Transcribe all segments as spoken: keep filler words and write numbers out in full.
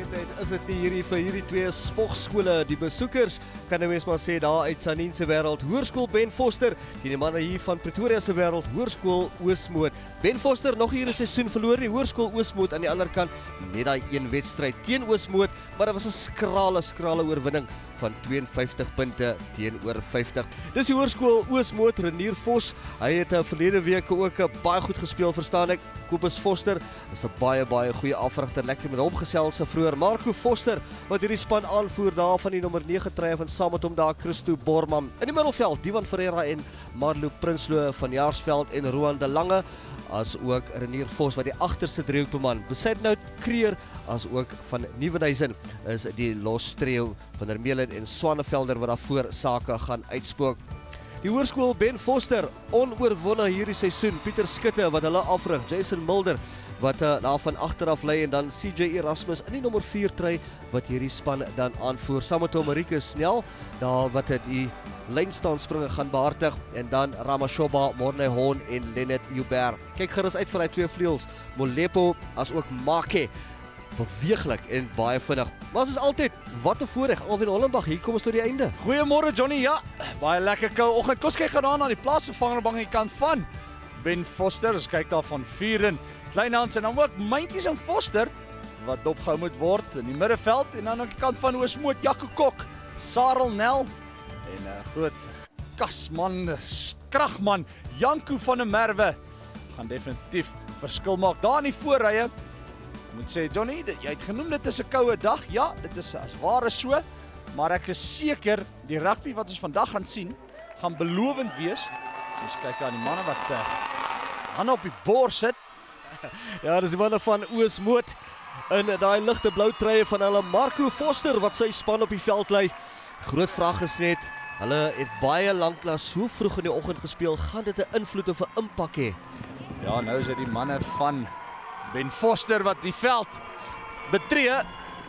Geleentheid is dit nie hierdie vir hierdie twee spogskole. Die besoekers kan 'n mens maar sê daar uit Sanien se wêreld, Hoërskool Ben Foster, teen die manne hier van Pretoria se wêreld, Hoërskool Oosmoed. Ben Foster nog hier 'n seisoen verloor, die Hoërskool Oosmoed aan die ander kant net daai een wedstryd teen Oosmoed, maar dit was 'n skrale skrale oorwinning van twee en vyftig punte teenoor vyftig. Dis die Hoërskool Oosmoed, Renier Vos. Hy het 'n verlede week ook baie goed gespeel, verstaan ek. Kobus Foster is 'n baie baie goeie afrigter, lekker met hom gesels vroeër. Marco Foster wat hierdie span aanvoer daar van die nommer nege trui van saam met hom daar Christo Borman. In die middelveld Divan Ferreira en Marlo Prinsloo van Jaarsveld en Roan de Lange, as ook Renier Vos wat die agterste driehoekbeman. Besuidnout Kreer as ook van Nieuwenhuizen is die los trio van Hermelen en Swanevelder wat daarvoor sake gaan uitspook. Die Hoërskool Ben Foster onoorwonne hierdie seisoen. Pieter Skutte wat hulle afrig, Jason Mulder wat uh, daar van agteraf lei en dan C J Erasmus in die nommer vier trui wat hierdie span dan aanvoer. Saam met hom Rikus Snell, daar wat het die lynstaanspringe gaan behartig en dan Ramashoba, Morney Horn en Lenneth Joubert. Kyk gerus uit vir hy twee vleuels, Molepo as ook Make. Beweeglik en baie vinnig. Maar soos altyd, wat 'n voorreg, Alwin Hollenbach, hier kom ons tot die einde. Goeiemôre Johnny, ja, baie lekker koue oggend. Kom ons kyk gedaan aan die plaasvervangerbank aan die kant van Ben Foster. Ons kyk daar van Vuren, Kleinhans en dan ook Myntjies en Foster wat dopgehou moet word in die middelveld en dan aan die kant van Oosmoed, Jaco Kok, Sarel Nel en 'n uh, groot kasman, kragman Janko van der Merwe gaan definitief verskil maak daar in die voorrye. Ek moet sê Johnny, jy het genoem dit is 'n koue dag. Ja, dit is as ware so, maar ek is seker die rugby wat ons vandag gaan sien, gaan belovend wees. So ons kyk aan die manne wat uh, hande op die bors sit. Ja, dis die manne van Oosmoed in daai ligte blou truie van hulle. Marco Foster wat sy span op die veld lei. Groot vraag is net, hulle het baie lanklaas so vroeg in die oggend gespeel, gaan dit 'n invloed of 'n impak hê? Ja, nou is dit die manne van Ben Foster wat die veld betree.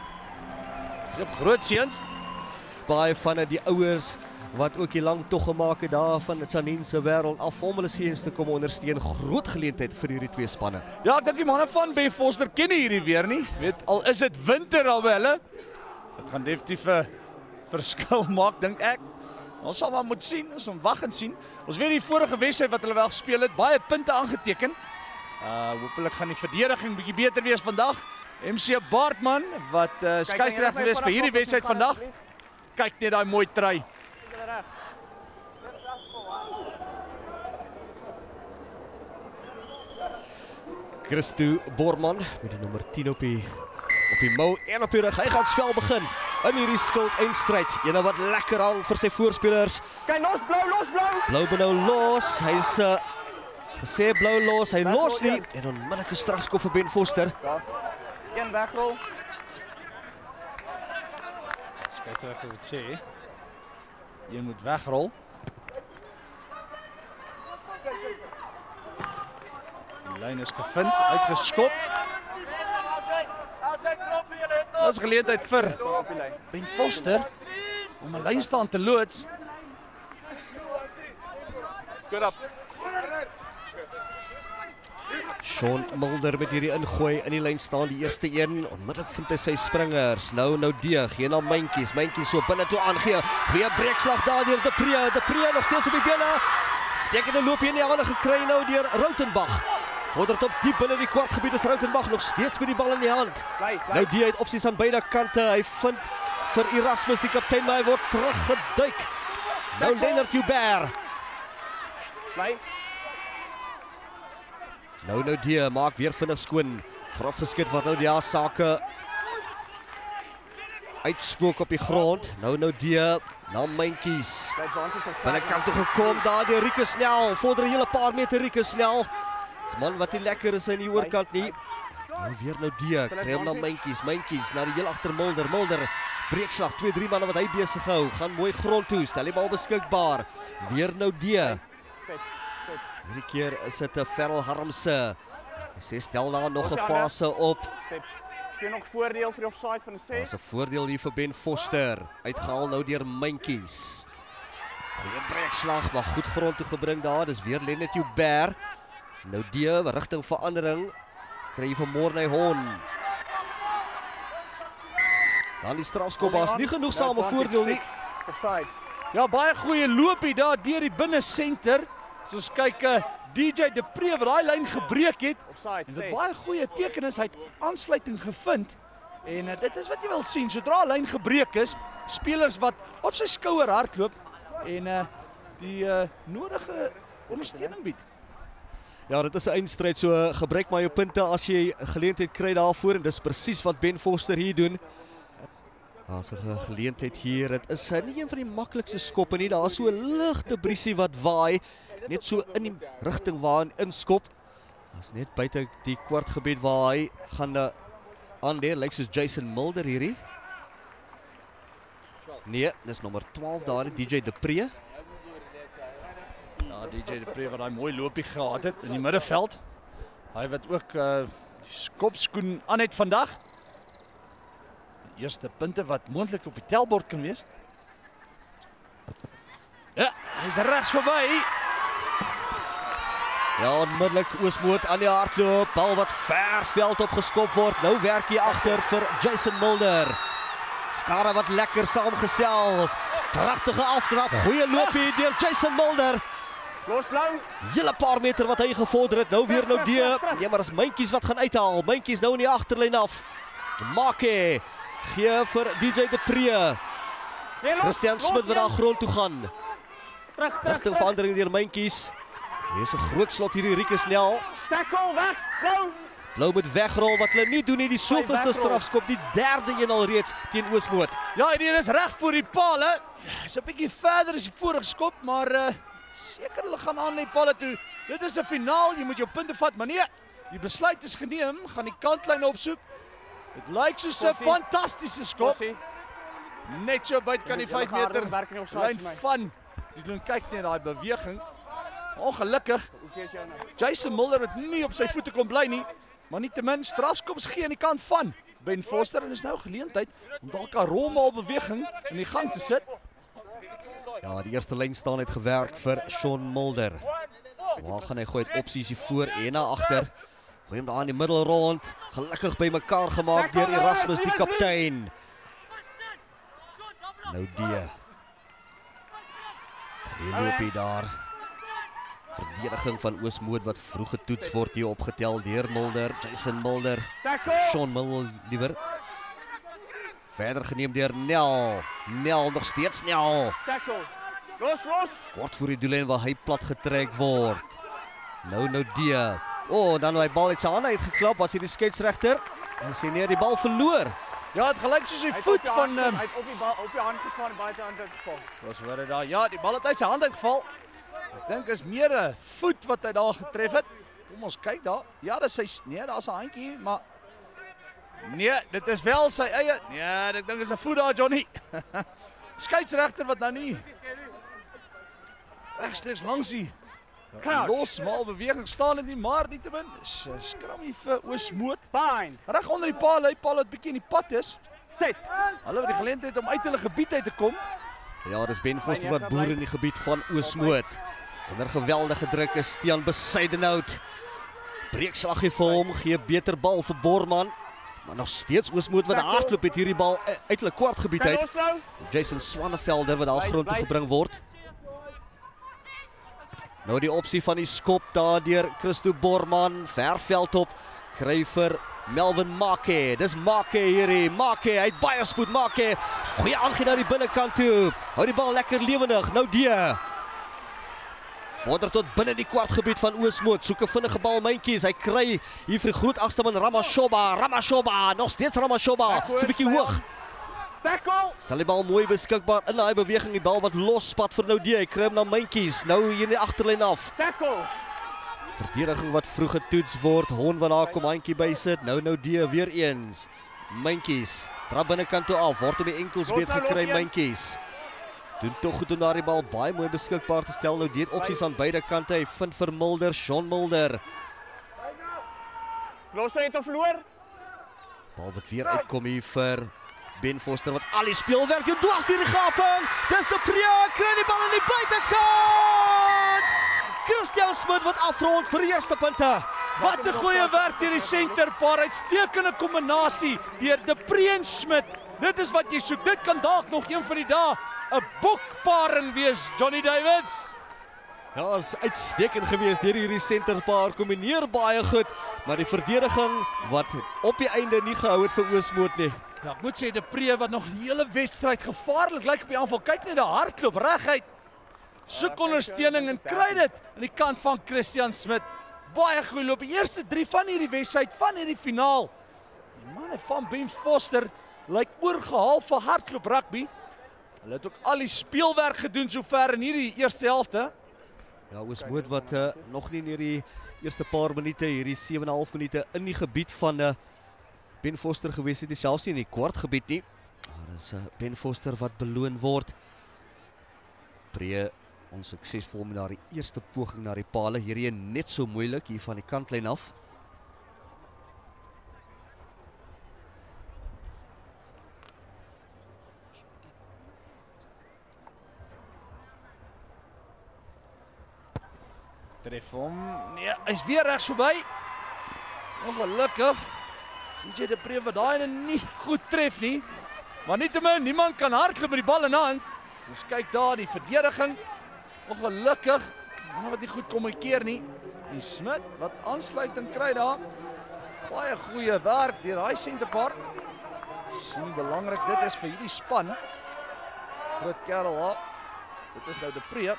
Dis ook groot seuns. Baie van die ouers wat ook die lang tog gemaak het daar van Sanien se wêreld af om hulle seuns te kom ondersteun. Groot geleentheid vir hierdie twee spanne. Ja, ek dink die manne van Ben Foster ken hierdie weer nie. Weet, al is dit winter al by hulle. Dit gaan definitief 'n verskil maak, dink ek. Ons sal maar moet sien, ons moet wag en sien. Ons weet die vorige wedstryd wat hulle wel gespeel het, baie punte aangeteken. Uh, hopelik gaan die verdediging bietjie beter wees vandag. M C Baartman wat uh, skeieregter is vir hierdie wedstryd vandag. Kyk net daai mooi trui. Christo Borman met die nommer tien op die op die mou en op die rug. Hy gaan spel begin in hierdie skuld eindstryd. Ene wat lekker hang vir sy voorspelers. Kyk los blou, los blou. Blou benou los. Hy's uh, gesê blou los, hy los nie en onmiddellike strafskop vir Ben Foster. Ja. Een wegrol. Skeieregter wat sê, jy moet wegrol. Die lyn is gevind, uitgeskop. Dit is geleentheid vir Ben Foster om 'n lynstaan te loods. Good up. Sean Mulder met hierdie ingooi in die lyn staan, die eerste een. Onmiddellik vind hy sy springers. Nou nou deeg, gee na Myntjies. Myntjies so binne toe aangee. Goeie breekslag daar deur De Pre. De Pre nog steeds op die bene. Stekende loop hier in die hande gekry nou deur Rautenbach. Vordert op diep binne die kwartgebied is Rautenbach nog steeds met die bal in die hand. Bly, bly. Nou die het opsies aan beide kante. Hy vind vir Erasmus die kaptein, maar hy word teruggeduik. Nou Lenneth Joubert. Bly. Nou nou die maak weer vinnig skoon. Grof geskit wat nou die ja sake uitspook op die grond. Nou nou die na Myntjies. Binnekant toe gekom daar die Rikus Snell. Vorder 'n hele paar meter Rikus Snell. Dis man wat nie lekker is in die oorkant nie. Nou weer nou die kry hom na Myntjies. Myntjies na die heel agter Mulder. Mulder breekslag twee drie manne wat hy besig hou. Gaan mooi grond toe. Stel die bal beskikbaar. Weer nou die. Hierdie keer is dit 'n Ferrell Harmse. Sy stel daar nog 'n fase op. Geen nog voordeel vir die offside van die ses. Dis 'n voordeel hier vir Ben Foster. Uitgehaal nou deur Myntjies. Goeie breekslag, maar goed grond toe gebring daar. Dis weer Lenneth Joubert. Nou die rigting verandering kry jy van Morney Horn. Dan die strafskop, daar's nie genoegsame voordeel nie. Offside. Ja, baie goeie loopie daar deur die binne senter. So ons kyk uh, D J de Pre wat daai lyn gebreek het. Offside. En dit baie goeie teken is hy het aansluiting gevind. En uh, dit is wat jy wil sien. Sodra 'n lyn gebreek is, spelers wat op sy skouer hardloop en uh, die uh, nodige ondersteuning bied. Ja, dit is 'n eindstryd, so gebruik maar jou punte as jy geleentheid kry daarvoor en dis presies wat Ben Foster hier doen. Daar's 'n geleentheid hier. Dit is nie een van die maklikste skoppe nie. Daar's so 'n ligte briesie wat waai, net so in die rigting waar hy inskop. Daar's net buite die kwartgebied waar hy gaan uh, aan daar, lyk soos Jason Mulder hierdie. Nee, dis nommer twaalf daar, D J de Pre. Ja, D J de Pre wat daai mooi loopie gehad het in die middeveld. Hy wat ook uh, skopskoen aan het vandag. Die eerste punte wat moontlik op die tellbord kan wees. Ja, hy's regs verby. Ja, onmiddellik Oosmoed aan die hardloop. Bal wat ver veld opgeskop word. Nou werk hy agter vir Jason Mulder. Skare wat lekker saamgesels. Pragtige aftrap. Goeie loopie deur Jason Mulder. Los blou. Hele paar meter wat hy gevorder het. Nou weer nou die. Ja, maar as Myntjies wat gaan uithaal. Myntjies nou in die agterlyn af. Make gee vir D J de Pre. Christian Smit wat daar grond toe gaan. Rigting verandering deur Myntjies. Hier is 'n groot slot hierdie Rieke snel. Tackle weg. Blou. Blou met wegrol wat hulle nie doen nie. Die soveelste strafskop, die derde een al reeds teen Oosmoed. Ja, die is reg voor die paal, hè. Is 'n bietjie verder as die vorige skop, maar uh, seker hulle gaan aan die paal toe. Dit is 'n finaal, jy moet jou punte vat, maar nee. Die besluit is geneem, gaan die kantlyn opsoek. Dit lyk soos 'n fantastiese skop. Net so buite kan die vyf meter lyn van. Jy doen kyk net daai beweging. Ongelukkig, Jason Mulder het nie op sy voete kon bly nie, maar nietemin strafskops gee aan die kant van Ben Foster en is nou geleentheid om dalk 'n rolmaalbeweging in die gang te sit. Ja, die eerste lyn staan het gewerk vir Sean Mulder. Waar gaan hy gooi het opsies hier voor en na agter. Gooi hom daar in die middel rond. Gelukkig by mekaar gemaak deur Erasmus die kaptein. Nou die. Die loopie daar. Verdediging van Oosmoed wat vroeg getoets word hier opgetel deur Mulder, Jason Mulder, Sean Mulder liewer. Verder geneem deur Nel. Nel nog steeds Nel. Tackle. Los, los. Kort voor die doellyn waar hy plat getrek word. Nou nou die. O, oh, dan hy bal uit sy hande uitgeklap, wat sê die skeieregter? En sê nee, die bal verloor. Ja, het gelyk soos die voet van um, hy het op die bal op die hand gestaan en buite hand uitgeval. Was hoor dit daar. Ja, die bal het uit sy hand uitgeval. Ek dink is meer 'n voet wat hy daar getref het. Kom ons kyk daar. Ja, dis sy nee, daar's 'n handjie, maar nee, dit is wel sy eie. Nee, ek dink is 'n voet daar, Johnny. Skeieregter wat nou nie regstreeks langs die los smal beweging staan dit nie, maar nietemin is skrammy vir Oosmoed. Fine. Reg onder die paal, hy paal wat bietjie in die pad is. Set. Hulle het die geleentheid om uit hulle gebied uit te kom. Ja, dis Ben Foster wat boer in die gebied van Oosmoed. Onder geweldige druk is Stian Besuidenhout. Breekslag gee vir hom, gee beter bal vir Borman. Maar nog steeds Oosmoed wat hardloop het hierdie bal uit hulle kwartgebied uit. Jason Swanevelder wat daar grond toe gebring word. Nou die opsie van die skop daar deur Christo Borman, verveld op, kry vir Melvin Make. Dis Make hierdie, Make, hy het baie spoed, Make. Goeie aangee na die binnekant toe. Hou die bal lekker lewendig. Nou die. Vorder tot binne die kwartgebied van Oosmoed. Soek 'n vinnige bal Myntjies. Hy kry hier vir die groot agterman Ramashoba. Ramashoba, nog steeds Ramashoba. So 'n bietjie hoog. Tackle. Stel die bal mooi beskikbaar in daai beweging, die bal wat losspat vir nou die. Hy kry hom na Myntjies. Nou hier in die agterlyn af. Tackle. Verdediging wat vroeg getoets word. Hon wat daar kom handjie by sit. Nou nou die weer eens. Myntjies trap binnekant toe af. Word op die enkels beet gekry Myntjies. Doen tog goed om daardie bal baie mooi beskikbaar te stel. Nou die opsies aan beide kante. Hy vind vir Mulder, Sean Mulder. Los het of verloor. Bal wat weer uitkom hier vir Ben Foster wat al die speelwerk doen dwars deur die gaping. Dis de Pre, kry die bal aan die buitekant. Christian Smit wat afrond vir die eerste punte. Wat 'n goeie werk deur die senterpaar. Uitstekende kombinasie deur de Pre en Smit Dit is wat jy soek. Dit kan dalk nog een van die dae 'n boekparing wees, Johnny Davids. Ja, is uitstekend geweest deur hierdie senterpaar, kombineer baie goed, maar die verdediging wat op die einde nie gehou het vir Oosmoed nie. Ja, ek moet sê De Pre wat nog die hele wedstryd gevaarlik lyk op die aanval. Kyk net daar, hardloop reguit. Soek ondersteuning en kry dit aan die kant van Christian Smit. Baie goeie loop. Die eerste drie van hierdie wedstryd, van hierdie finaal. Die manne van Ben Foster lyk oorgehaal vir hardloop rugby. Hulle het ook al die speelwerk gedoen sover in hierdie eerste helfte. Ja, Oosmoed wat uh, nog nie in hierdie eerste paar minute, hierdie sewe en 'n half minute in die gebied van uh, Ben Foster gewees het, nie selfs nie in die kwart gebied nie. Daar is uh, Ben Foster wat beloon word. Pre onsuksesvol met daardie eerste poging na die pale. Hierdie een net so moeilik hier van die kantlyn af. Tref hom. Nee, hy's weer regs verby. Ongelukkig. D J De Pre wat daai nie goed tref nie. Maar nietemin, niemand kan hardloop met die bal in hand. So ons kyk daar die verdediging. Ongelukkig, manne wat nie goed kommunikeer nie. Die Smit wat aansluiting kry daar. Baie goeie werk deur daai senterpaar. Sien belangrik dit is vir hierdie span. Groot kerel daar. Dit is nou De Pre.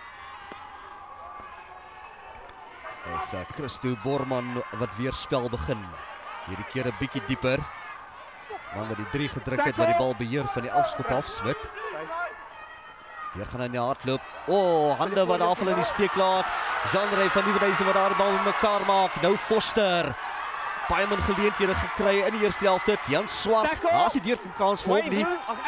Is uh, Christo Borman wat weer spel begin. Hierdie keer 'n bietjie dieper. Man wat die drie gedruk het wat die bal beheer van die afskop af, Smit. Weer gaan hy in die hardloop. O, oh, hande wat daar in die steek laat. Jean-Ray van Nieuwenhuizen wat daar die bal met mekaar maak. Nou Foster. Baie min geleenthede gekry in die eerste helfte. Jan Swart. Daar is die deurkom kans vir hom nie.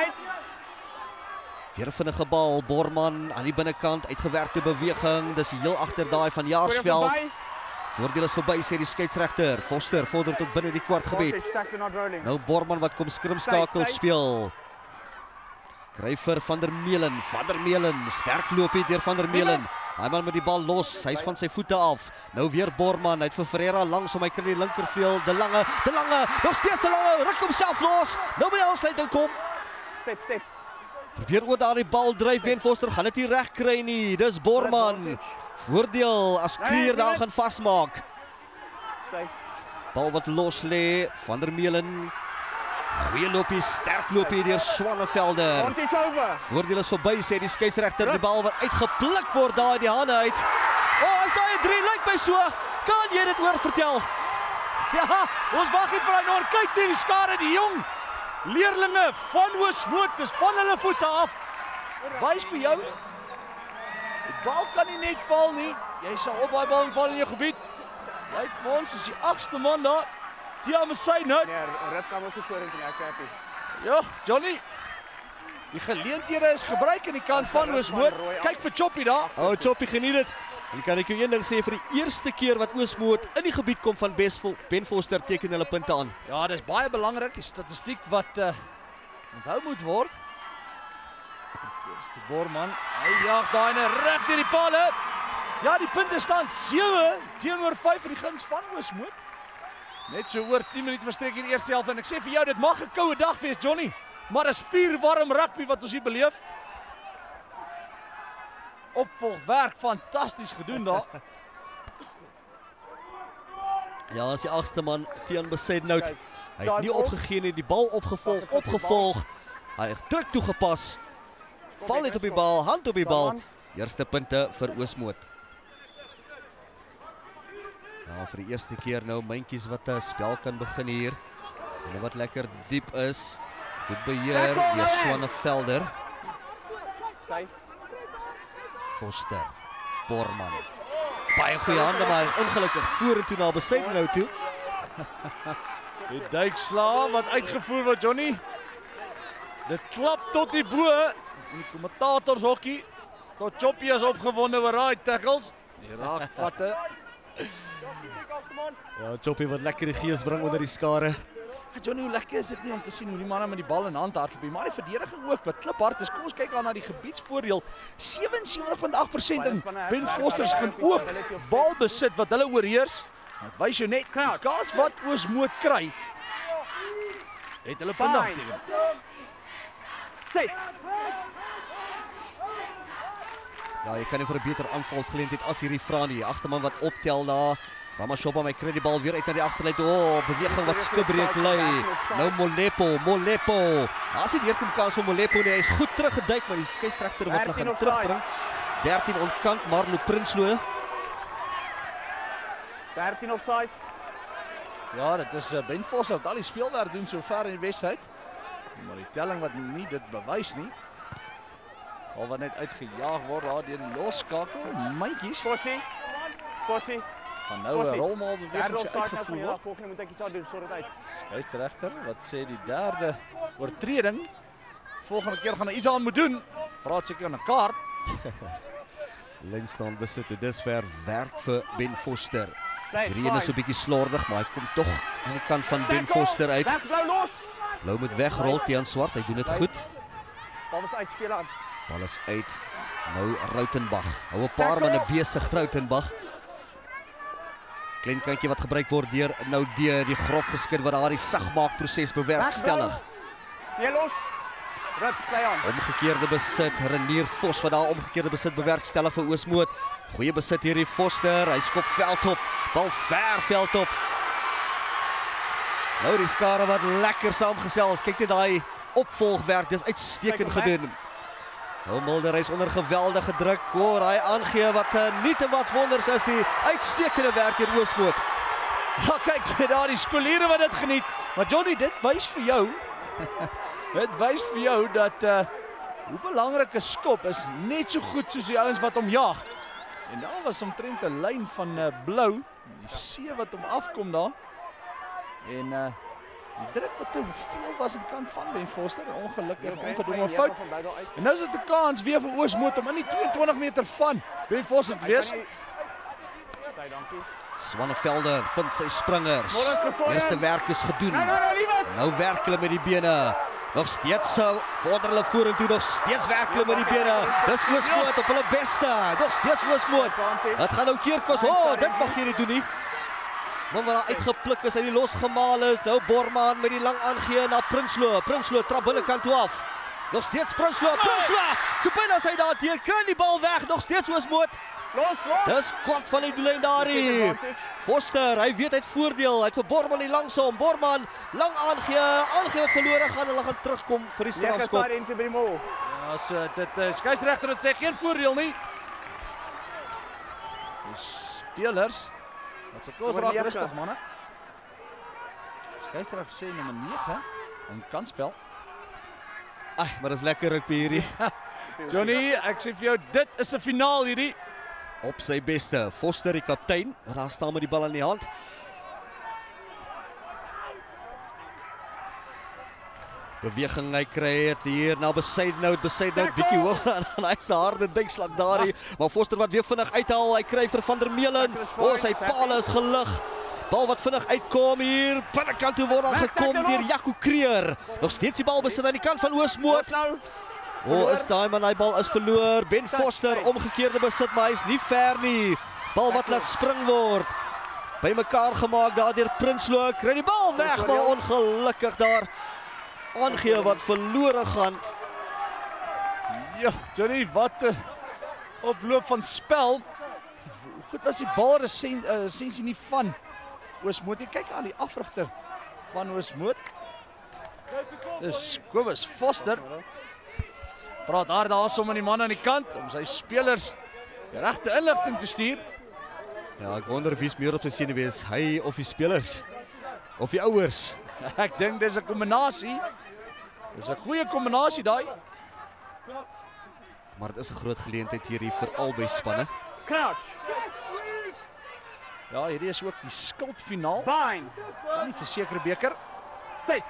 Weer 'n vinnige bal. Borman aan die binnekant. Uitgewerkte beweging. Dis heel agter daai van Jaarsveld. Voordeel is verby, sê die skeiedsregter. Foster vorder tot binne die kwartgebied. Nou Borman wat kom skrimskakel speel. Kryfer van der Meulen, van der Meulen, sterk loopie deur van der Meulen. Hy man met die bal los, hy's van sy voete af. Nou weer Borman, hy het vir Ferreira langs om hy kry die linkervleuel, De Lange, De Lange, nog steeds De Lange, ruk homself los. Nou by die aansluiting kom. Step, step. Probeer oor daardie bal dryf Ben Foster, gaan dit nie reg kry nie. Dis Borman. Voordeel as Kleer daar gaan vasmaak. Bal wat los lê, van der Meulen. Goeie loopie, sterk loopie deur Swanevelder. Voordeel is verby, sê die skeiedsregter. Die bal wat uitgepluk word daar in die hande uit. O, oh, is daai drie lyk my so. Kan jy dit oor vertel? Ja, ons wag net vir hy nou kyk net die skare, die jong leerlinge van Oosmoed, dis van hulle voete af. Wys vir jou. Die bal kan nie net val nie. Jy sal op daai bal val in jou gebied. Lyk vir ons is die agste man daar. Tia Mesay nou. Nee, Rip kan ons so vorentoe nie, ek sê happy. Ja, Johnny. Die geleenthede is gebruik aan die kant van Oosmoed. Kyk vir Choppy daar. O, oh, Choppy geniet dit. En kan ek jou een ding sê, vir die eerste keer wat Oosmoed in die gebied kom van Ben Foster teken hulle punte aan. Ja, dis baie belangrik, die statistiek wat uh, onthou moet word. Dis die Borman. Hy jaag daai net reg deur die palle. Ja, die punte staan sewe teenoor vyf in die guns van Oosmoed. Net so oor tien minute verstreek in die eerste helfte en ek sê vir jou, dit mag 'n koue dag wees, Johnny, maar dis vier warm rugby wat ons hier beleef. Opvolgwerk fantasties gedoen daar. Ja, as die agste man Tiaan Besaidnout. Hy het nie opgegee nie, die bal opgevolg, opgevolg. Hy het druk toegepas. Val net op die bal, hand op die bal. Eerste punte vir Oosmoed. Ja, vir die eerste keer nou myntjies wat 'n spel kan begin hier. En wat lekker diep is. Goed beheer deur Swanevelder. Foster. Borman. Baie goeie hande, maar hy is ongelukkig vorentoe na Besaidnout toe. Die duikslaa wat uitgevoer word, Johnny. Dit klap tot die bo. En die kommentators hokkie. Tot Choppy is opgewonde oor daai tackles. Die raak vatte. Ja, Choppy wat lekker die gees bring onder die skare. Johnny, hoe lekker is dit nie om te sien hoe die manne met die bal in hand hardloop, maar die verdediging ook wat kliphard is. Kom ons kyk aan na die gebiedsvoordeel. sewensewentig komma agt persent in Ben Foster se gaan ook bal besit wat hulle oorheers. Dit wys jou net die kans wat Oosmoed kry. Het hulle punt afteken. Set. Ja, jy kan nie vir 'n beter aanvalsgeleentheid as hierdie vra nie. Agste man wat optel daar. Ramashopa my kry die bal weer uit na die agterlyn toe. O, oh, beweging wat skibreek lê. Nou Molepo, Molepo. As dit deurkom kans vir Molepo nie. Hy's goed teruggeduik, maar die skeieregter wat nog gaan terugbring. dertien ontkant, Marlo Prinsloo. dertien offside. Ja, dit is uh, Ben Vos wat al die speelwerk doen so ver in die wedstryd. Maar die telling wat nie dit bewys nie. Al wat net uitgejaag word daar deur die losskakel. Mytjies. Fossie. Fossie. Gaan nou 'n rolmaal beweging uitgevoer uitgevoer. word. Volgende moet ek iets aan doen, sorg dit uit. Skeieregter, wat sê die derde oortreding? Volgende keer gaan hy iets aan moet doen. Praat seker aan 'n kaart. Lynstaan besit. Dis ver werk vir Ben Foster. Play, Hierdie een is so 'n bietjie slordig, maar hy kom tog aan die kant van Ben Foster uit. Weg, blou los. Blou moet wegrol teen swart. Hy doen dit goed. Bal was uit, speel aan. Bal is uit. Nou Rautenbach. Hou 'n paar manne besig Rautenbach. Klein kantjie wat gebruik word deur nou deur die grof geskit wat daardie sagmaakproses bewerkstellig. Jy los. Rip, play aan. Omgekeerde besit, Renier Vos wat daar omgekeerde besit bewerkstellig vir Oosmoed. Goeie besit hierdie Foster, hy skop veld op, bal ver veld op. Nou die skare wat lekker saamgesels, kyk net daai opvolgwerk, dis uitstekend gedoen. Nou Mulder is onder geweldige druk, hoor hy aangee wat uh, nie te wat wonders is die uitstekende werk hier Oosmoed. Ja, kyk daar die skooliere wat dit geniet. Maar Johnny, dit wys vir jou Dit wys vir jou dat uh, hoe belangrik 'n skop is net so goed soos die ouens wat hom jag. En daar was omtrent 'n lyn van uh, blou, die see wat hom afkom daar. En uh, die druk wat te veel was aan die kant van Ben Foster, ongelukkig ongedwonge fout. En nou is dit 'n kans weer vir Oosmoed om in die twee en twintig meter van Ben Foster te wees. Baie dankie. Swanevelder vind sy springers. Eerste werk is gedoen. Nou, nou, nou, liewend. Nou werk hulle met die bene. Nog steeds uh, vorder hulle vorentoe, nog steeds werk hulle met die bene. Dis Oosmoed op hulle beste. Nog steeds Oosmoed. Dit gaan nou keer kos. O, oh, dit mag jy nie doen nie. Want wat daar uitgepluk is, uit die losgemaal is. Nou Borman met die lang aangee na Prinsloo. Prinsloo trap binnekant toe af. Nog steeds Prinsloo. Prinsloo! So byna as hy daar deur kry die bal weg. Nog steeds Oosmoed. Los, los. Dis kwart van die doellyn daarie. Foster, hy weet hy het voordeel. Hy het vir Borman die langsom. Borman lang aangee, aangee verlore gaan. Hulle gaan terugkom vir die strafskop. Ja, so dit uh, skeieregter het sê geen voordeel nie. Die spelers wat se kos raak rustig manne. Skeieregter sê nommer nege om kansspel. Ai, maar dis lekker rugby hierdie. Johnny, ek sê vir jou dit is 'n finaal hierdie. Op sy beste, Foster die kaptein, wat daar staan met die bal in die hand. Beweging hy kry het hier na Besaidnout, Besaidnout bietjie hoër aan, en hy se harde dinkslag daarie, maar Foster wat weer vinnig uithaal, hy kry vir Van der Meulen. O, oh, sy paal is gelig. Bal wat vinnig uitkom hier, binnekant toe word al gekom deur Jaco Kreer. Nog steeds die bal besit aan die kant van Oosmoed. O, oh, is daai man, hy bal is verloor. Ben Foster omgekeerde besit, maar hy is nie ver nie. Bal wat laat spring word. By mekaar gemaak daar deur Prinsloo. Kry die bal weg, maar ongelukkig daar aangee wat verlore gaan. Ja, Johnny, wat 'n oploop van spel. Hoe goed was die bal resensie nie van Oosmoed. Jy kyk aan die afrigter van Oosmoed. Dis Kobus Foster. Praat daar daarsom aan die man aan die kant om sy spelers die regte inligting te stuur. Ja, ek wonder wie's meer op sy senuwee is, hy of die spelers of die ouers. Ek dink dis 'n kombinasie. Dis 'n goeie kombinasie daai. Maar dit is 'n groot geleentheid hierdie vir albei spanne. Crouch. Ja, hierdie is ook die skuldfinaal Bind. van die versekerde beker. Set.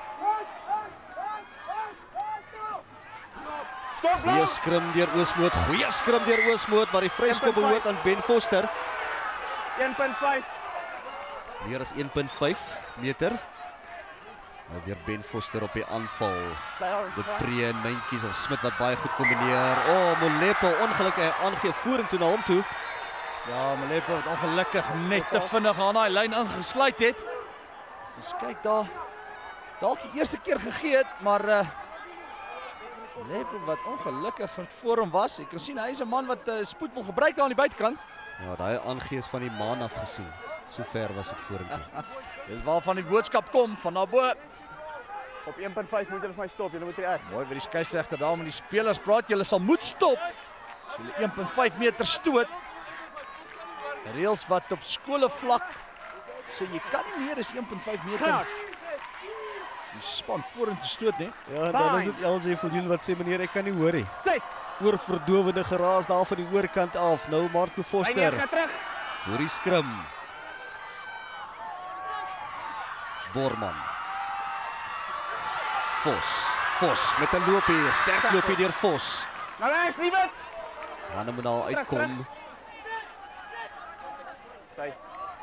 Stop, Goeie skrim deur Oosmoed, goeie skrim deur Oosmoed, maar die vryskop behoort aan Ben Foster. een punt vyf. Meer as een punt vyf meter. Nou weer Ben Foster op die aanval. De Pre en Myntjies of Smit wat baie goed kombineer. O, oh, Molepo ongelukkig aangee vorentoe na hom toe. Ja, Molepo het ongelukkig net te vinnig aan daai lyn ingesluit het. So kyk daar. Dalk die eerste keer gegee het, maar uh, Leppe wat ongelukkig voor hom was. Jy kan sien hy is 'n man wat uh, spoed wil gebruik daar aan die buitekant. Ja, daai aangees van die maan af gesien. So ver was dit vorentoe. Dis waarvan die boodskap kom van daarbo. Op een punt vyf moet hulle vir my stop. Julle moet reg. Mooi vir die skeieregter daar met die spelers praat. Julle sal moet stop. As julle een punt vyf meter stoot. Reëls wat op skole vlak sê jy kan nie meer as een punt vyf meter. Die span vorentoe stoot, né? Ja, dan is dit L J Viljoen wat sê meneer, ek kan nie hoor nie. Set. Oorverdowende geraas daar van die oorkant af. Nou Marco Foster Hy terug. voor die skrim. Borman. Vos. Vos met 'n loopie, sterk loopie deur Vos. Nou regs, Liebert. Ja, nou moet daar uitkom. Stay.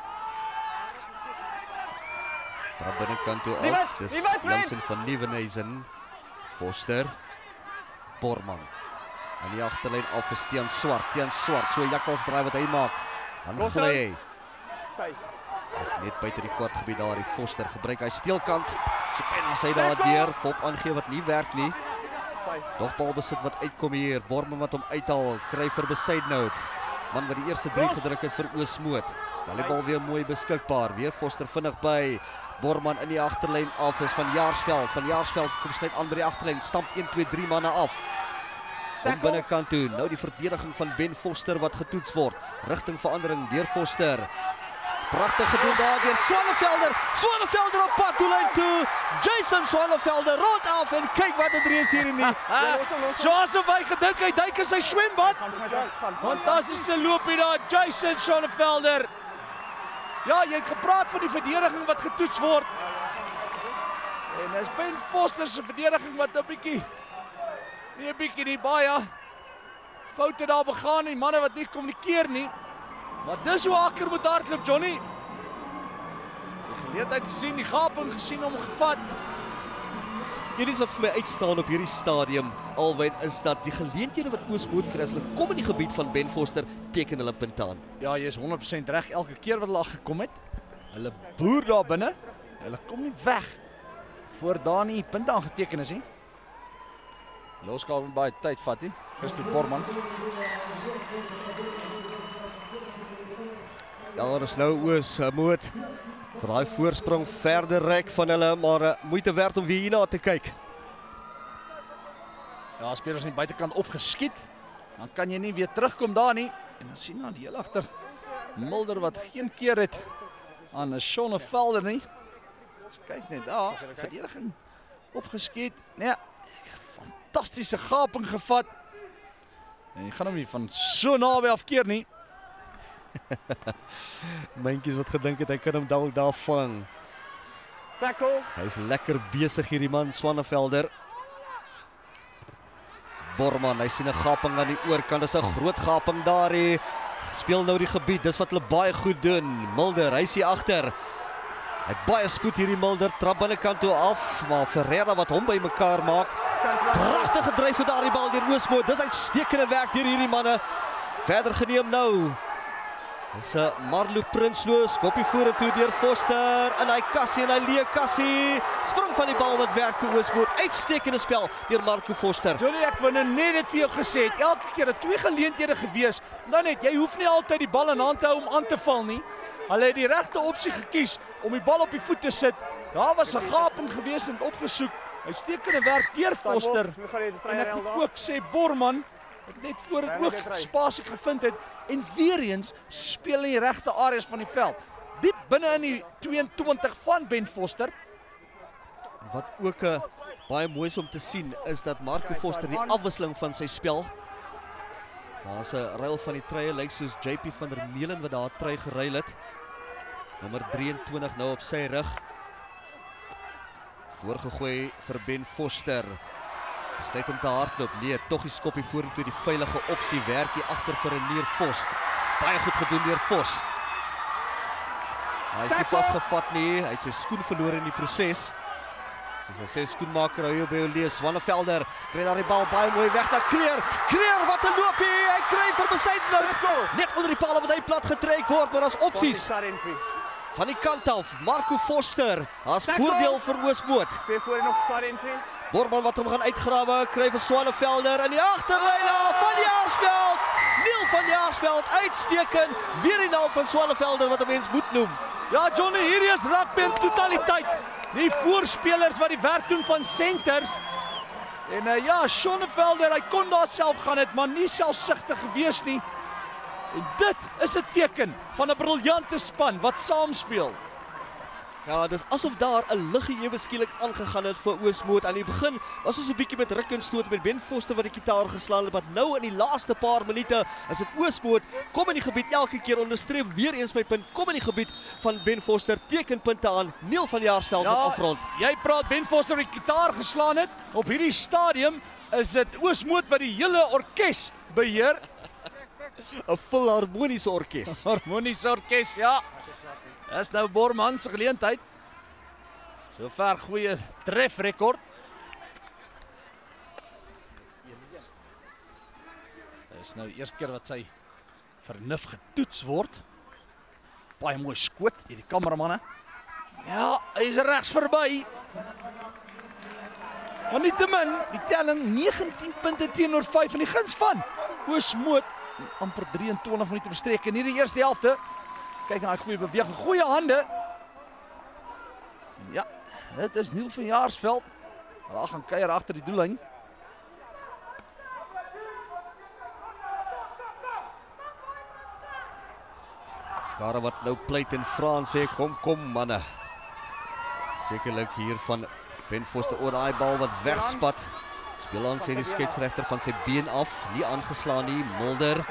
Trap binnekant toe Liebert, af. Dis Liebert, Jansen van Nieuwenhuizen. Foster. Borman. En die agterlyn af is Tiaan Swart. Tiaan Swart, so 'n jakkalsdraai wat hy maak. Dan Los gly hy. Stay. Is net buite die kwartgebied daar, die Foster gebruik hy steelkant. So pen as hy daar deur, Fop aangee wat nie werk nie. Stay. Nog balbesit wat uitkom hier. Borman wat hom uithaal, kry vir Besaidnout. Man wat die eerste drie gedruk het vir Oosmoed. Stel die bal weer mooi beskikbaar. Weer Foster vinnig by. Borman in die agterlyn af is van Jaarsveld. Van Jaarsveld kom sluit aan by die agterlyn. Stamp een twee drie manne af. Kom binnekant toe. Nou die verdediging van Ben Foster wat getoets word. Rigting verandering deur Foster. Pragtig gedoen daar deur Swanevelder. Swanevelder op pad doellyn toe. Jason Swanevelder rond af en kyk wat het reus hier nie. So asof hy gedink hy duik in sy swembad. Fantastiese loopie daar, Jason Swanevelder. Ja, jy het gepraat van die verdediging wat getoets word. En dis Ben Foster se verdediging wat 'n bietjie nie 'n bietjie nie baie foute daar begaan en manne wat nie kommunikeer nie. Maar dis hoe Akker moet hardloop, Johnny. Die geleentheid gesien, die gaping gesien om gevat. Iets wat vir my uitstaan op hierdie stadium alwyn is dat die geleenthede wat Oosmoed kry as hulle kom in die gebied van Ben Foster teken hulle punt aan. Ja, jy is honderd persent reg elke keer wat hulle aangekom het. Hulle boer daar binne. Hulle kom nie weg voor daar nie punte aangeteken is nie. Loskaal baie tyd vat nie. Christie Borman. Daar is nou Oosmoed vir daai voorsprong verder rek van hulle, maar uh, moeite werd om weer hierna te kyk. Ja, spelers aan die buitekant opgeskiet. Dan kan jy nie weer terugkom daar nie. En dan sien dan die heel agter Mulder wat geen keer het aan 'n Swanevelder nie. Dus kyk net daar, verdediging opgeskiet. Nee, fantastiese gaping gevat. En jy gaan hom nie van so naby afkeer nie. Myntjies wat gedink het hy kan hom dalk daar vang. Tackle. Hy's lekker besig hierdie man Swanevelder. Borman, hy sien 'n gaping aan die oorkant. Dis 'n groot gaping daar hier. Speel nou die gebied. Dis wat hulle baie goed doen. Mulder, hy's hier agter. Hy het baie spoed hierdie Mulder. Trap binnekant toe af, maar Ferreira wat hom bymekaar maak. Pragtige dryf vir daardie bal deur Oosmoed. Dis uitstekende werk deur hierdie manne. Verder geneem nou. Dis 'n uh, Marlo Prinsloo, skoppie vorentoe deur Foster. En hy Cassie en hy leë Cassie. Spring van die bal wat werk vir Oosmoed. Uitstekende spel deur Marco Foster. Johnny, ek wou net dit vir jou gesê het. Elke keer het twee geleenthede gewees. Dan net, jy hoef nie altyd die bal in hand te hou om aan te val nie. Hulle het die regte opsie gekies om die bal op die voet te sit. Daar was 'n gaping gewees en opgesoek. Uitstekende werk deur Foster. En ek moet ook sê Borman het net voor dit ook spasie gevind het en weer eens speel in die regte areas van die veld. Diep binne in die twee en twintig van Ben Foster. Wat ook uh, baie mooi is om te sien is dat Marco Foster die afwisseling van sy spel. Daar's 'n ruil van die treie lyk soos J P van der Meulen wat daar trei geruil het. Nommer drieëntwintig nou op sy rug. Voorgegooi vir Ben Foster. Besluit om te hardloop. Nee, tog die skoppie vorentoe, die veilige opsie werk hier agter vir Renier Vos. Baie goed gedoen deur Vos. Hy is nie vasgevat nie. Hy het sy skoen verloor in die proses. Soos hy sê, skoenmaker hou jou by jou lees. Swanevelder kry daar die bal baie mooi weg na Kreer. Kreer, wat 'n loopie. Hy kry vir Besaidnout. Net onder die paal wat hy plat getrek word, maar daar's opsies. Van die kant af, Marco Foster. Daar's voordeel vir Oosmoed. Speel voor en nog side entry. Borman wat hom gaan uitgrawe, kry vir Swanevelder in die agterlyn af van Jaarsveld. Neil van Jaarsveld uitstekend. Weer die naam van Swanevelder wat 'n mens moet noem. Ja, Johnny, hier is rugby in totaliteit. Die voorspelers wat die werk doen van centers. En uh, ja, Swanevelder, hy kon daar self gaan het, maar nie selfsugtig gewees nie. En dit is 'n teken van 'n briljante span wat saamspeel. Ja, dis asof daar 'n liggie ewe skielik aangegaan het vir Oosmoed. Aan die begin was ons 'n bietjie met ruk en stoot met Ben Foster wat die gitaar geslaan het, maar nou in die laaste paar minute is dit Oosmoed kom in die gebied elke keer onderstreep weer eens my punt. Kom in die gebied van Ben Foster, teken punte aan. Neil van Jaarsveld Ja, van afrond. jy praat Ben Foster die gitaar geslaan het. Op hierdie stadium is dit Oosmoed wat die hele orkes beheer. 'n Filharmoniese orkes. Harmoniese orkes, ja. Dis nou Borman se geleentheid. Sover goeie trefrekord. Dis nou die eerste keer wat sy vernuf getoets word. Baie mooi skoot hier die kameramanne. Ja, hy is regs verby. Maar nietemin, die telling negentien punte teenoor vyf in die guns van Oosmoed. Amper drieëntwintig minute verstrek in hierdie eerste helfte. Kyk na daai goeie beweging, goeie hande. Ja, dit is Neil van Jaarsveld. Daar gaan kuier agter die doellyn. Skare wat nou pleit en Frans sê, kom, kom manne. Sekerlik hier van Ben Foster oor daai bal wat wegspat. Speel aan sê die sketsregter van sy been af, nie aangeslaan nie, Mulder.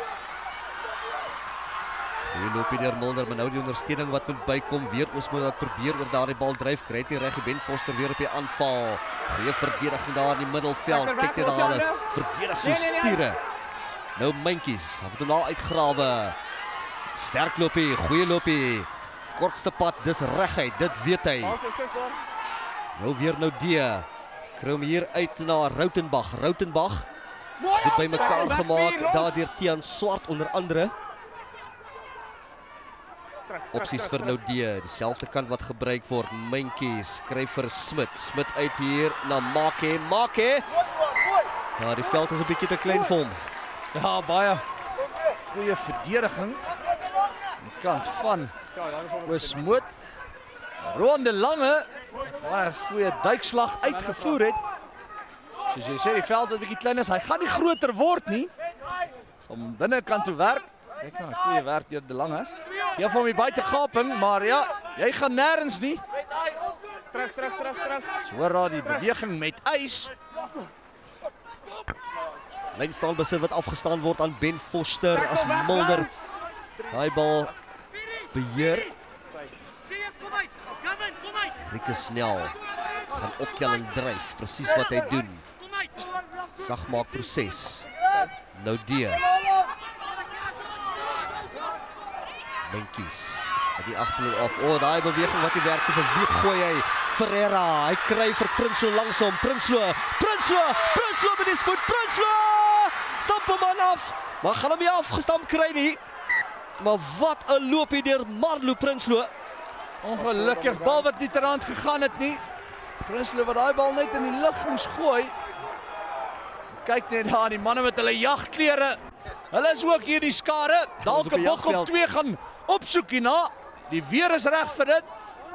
Hier loop hy deur Mulder, maar nou die ondersteuning wat moet bykom, weer Oosmoed wat probeer oor daardie bal dryf, kry dit nie reg, Ben Foster weer op die aanval. Goeie verdediging daar in die middelveld, kyk net daar hulle verdedig so stiere. Nou Mentjies, hy het hom al uitgrawe. Sterk loopie, goeie loopie. Kortste pad, dis reguit, dit weet hy. Nou weer nou D. Kry hom hier uit na Rautenbach. Rautenbach het by mekaar gemaak, daar deur Tiaan Swart onder andere. Opsies vir nou D, dieselfde kant wat gebruik word. Mentjies, kry vir Smit. Smit uit hier na Make. Make! Ja, die veld is 'n bietjie te klein vir hom. Ja, baie goeie verdediging. Die kant van Oosmoed. Roan de Lange, baie goeie duikslag uitgevoer het. Soos jy sê, die veld wat bietjie klein is, hy gaan nie groter word nie. Om binnekant toe werk. Kyk nou, goeie werk deur de Lange. Geef hom die buitegaping, maar ja, jy gaan nêrens nie. Terug, terug, terug, terug. So hoor daar die beweging met ys. Lynstaan besit wat afgestaan word aan Ben Foster as Mulder daai bal beheer. Rieke snel gaan optelling dryf, presies wat hy doen. Sagmaak proses. Nou D. Mentjies uit die agterlyn af. O, oh, daai beweging wat hy werk vir wie gooi hy? Ferreira, hy kry vir Prinsloo langs hom. Prinsloo, Prinsloo, Prinsloo met die spoed. Prinsloo! Stamp hom aan af. Maar gaan hom nie afgestamp kry nie. Maar wat 'n loopie deur Marlo Prinsloo. Ongelukkig bal wat nie ter hand gegaan het nie. Prinsloo wat daai bal net in die lug moes gooi. Kyk net daar, die manne met hulle jagklere. Hulle is ook hier die skare. Dalk 'n bok of twee gaan opsoek hierna. Die weer is reg vir dit.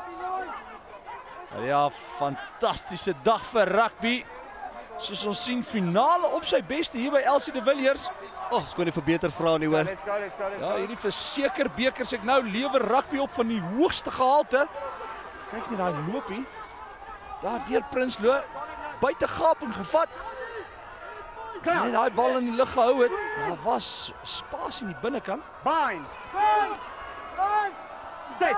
Ja, fantastiese dag vir rugby. Soos ons sien, finale op sy beste hier by Elsie de Villiers. O, oh, skoon nie verbeter vra nie hoor. Let's go, let's go, let's go. Ja, hierdie verseker bekers ek nou lewer rugby op van die hoogste gehalte. Kyk net daai loopie. Daar deur Prinsloo buite gaping gevat. Net daai bal in die lug gehou het. Daar was spasie in die binnekant. Bind. Set.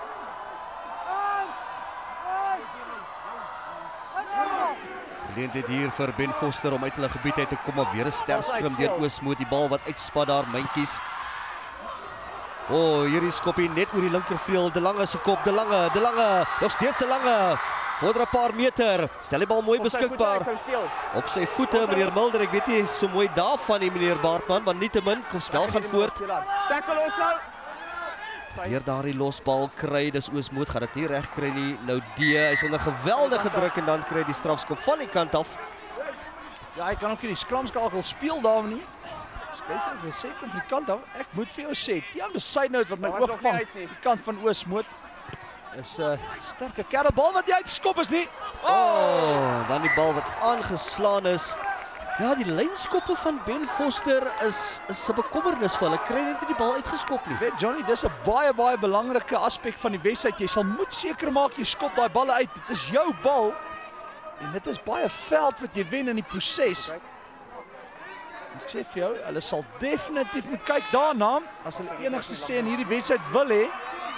Geleentheid hier vir Ben Foster om uit hulle gebied uit te kom, maar weer 'n sterk skrim deur Oosmoed, die bal wat uitspat daar, Mentjies. O, oh, hierdie skoppie net oor die linkervleuel, De Lange se kop, De Lange, De Lange, nog steeds De Lange. Vorder 'n paar meter, stel die bal mooi beskikbaar. Op sy voete, meneer Mulder, ek weet nie so mooi daarvan nie, meneer Baartman, maar nietemin, kom spel gaan voort. Tackle ons nou. Deur daardie losbal kry, dis Oosmoed, gaan dit nie reg kry nie. Nou D, hy's onder geweldige druk en dan kry die strafskop van die kant af. Ja, hy kan ook nie die skramskakel speel daar nie. Skeiter, ek wil sê kom van die kant af. Ek moet vir jou sê, Tiaan Besuidnout wat my oog vang, die kant van Oosmoed. Is 'n uh, sterke kerel, bal wat nie uitgeskop is nie. Oh, oh, dan die bal wat aangeslaan is. Ja, die lynskoppe van Ben Foster is is 'n bekommernis vir hulle. Kry net nie die bal uitgeskop nie. Weet Johnny, dis 'n baie baie belangrike aspek van die wedstryd. Jy sal moet seker maak jy skop daai balle uit. Dit is jou bal. En dit is baie veld wat jy wen in die proses. Ek sê vir jou, hulle sal definitief moet kyk daarna as hulle enigste sê in hierdie wedstryd wil hê.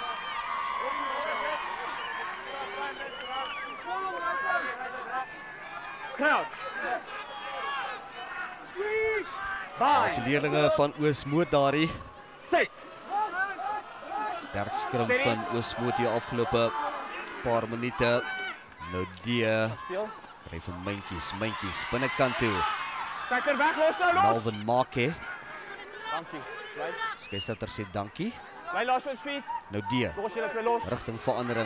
Crouch. Squeeze. As die leerlinge van Oosmoed daardie Set. sterk skrim van Oosmoed die afgelope paar minute. Nou D Speel. kry vir Myntjies, Myntjies binnekant toe. Kyk er weg, los nou, los. Melvin Make, Dankie. Bly. skeieregter sê dankie. Bly los met feet. Nou D, Los julle weer los. rigting verandering.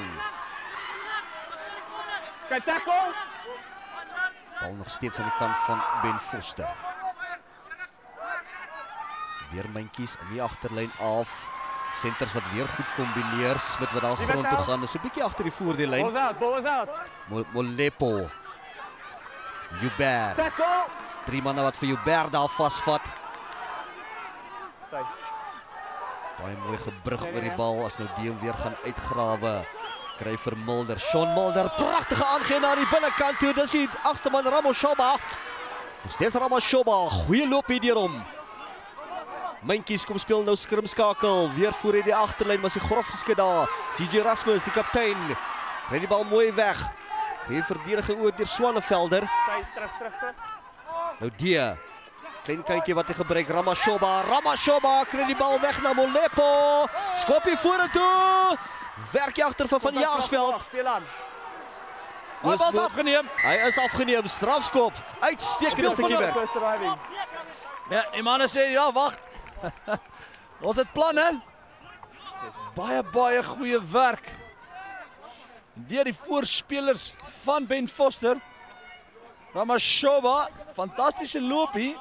Kyk tackle. Bal nog steeds aan die kant van Ben Foster. Weer Myntjies in die agterlyn af. Senters wat weer goed kombineer. Smit wat daar grond toe gaan. Dis 'n bietjie agter die voordellyn. Ball's out, ball is out. Mo Molepo. Joubert. Tackle. Drie manne wat vir Joubert daar vasvat. Stay. Baie mooi gebrug oor die bal as nou Deem weer gaan uitgrawe. Kry vir Mulder. Sean Mulder, pragtige aangee na die binnekant toe. Dis die agste man Ramoshoba. Nog steeds Ramoshoba, goeie loop hier deur hom. Myntjies kom speel nou skrimskakel. Weer voor hy die agterlyn, maar sy grof geskit daar. C J Erasmus, die kaptein. Ry die bal mooi weg. Hier verdediging oor deur Swanevelder. Stay, terug, terug, terug. Nou D. Klein kykie wat hy gebruik. Ramoshoba. Ramoshoba kry die bal weg na Molepo. Skopie vorentoe. Werk jy agter van Van Jaarsveld. Speel aan. Hy was afgeneem. Hy is afgeneem. Strafskop. Uitstekende stukkie werk. First arriving. Ja, die manne sê ja, wag. Ons het planne. Baie baie goeie werk. Deur die voorspelers van Ben Foster. Ramoshoba, fantastiese loopie.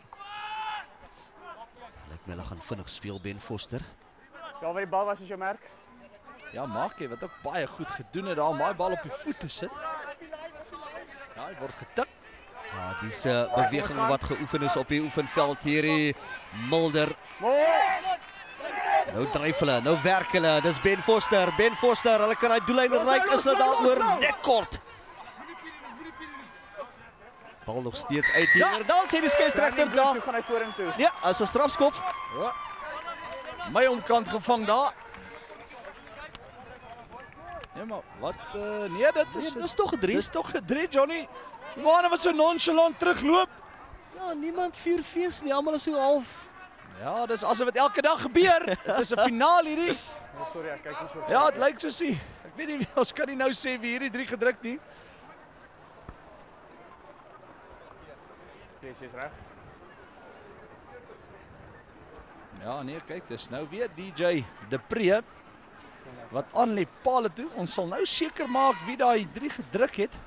Lyk my hulle gaan vinnig speel Ben Foster. Ja, waar die bal was is jou merk. Ja, Make wat ook baie goed gedoen het daar om daai bal op die voet te sit. Ja, hy word getik. Ja, dis 'n uh, beweging wat geoefen is op die oefenveld hierdie Mulder. Mooi. Nou dryf hulle, nou werk hulle. Dis Ben Foster. Ben Foster, hulle kan hy doellyn bereik is hulle daaroor net kort. Bal nog steeds uit hier. Ja. Dan sê die skeieregter daar. Toe gaan hy vorentoe. Ja, as 'n strafskop. Ja. My omkant gevang daar. Ja, maar wat uh, nee, dit is Nee, dis tog gedrie. Dis tog gedrie, Johnny. Die manne wat so nonchalant terugloop. Ja, niemand vier fees nie, almal is so half. Ja, dis asof dit elke dag gebeur. Dit is 'n finaal hierdie. Oh, sorry, ek kyk nie so. Ja, dit lyk soos hy. Ek weet nie, ons kan nie nou sê wie hierdie drie gedruk nie. Dis is reg. Ja, nee, kyk, dis nou weer D J De Pre wat aan die paal toe. Ons sal nou seker maak wie daai drie gedruk het.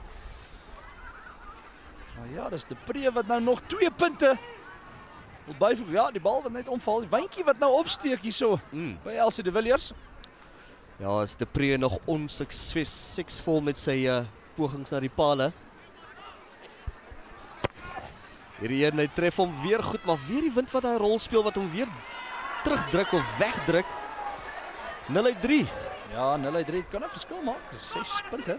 Maar ja, dis De Pre wat nou nog twee punte wil byvoeg. Ja, die bal wat net omval. Die wyntjie wat nou opsteek hierso Mm. by Elsie de Villiers. Ja, is De Pre nog onsuksesvol met sy uh, pogings na die paale. Hierdie een, hy tref hom weer goed, maar weer die wind wat daai rol speel wat hom weer terugdruk of wegdruk. nul uit drie. Ja, nul uit drie kan 'n verskil maak. ses punte.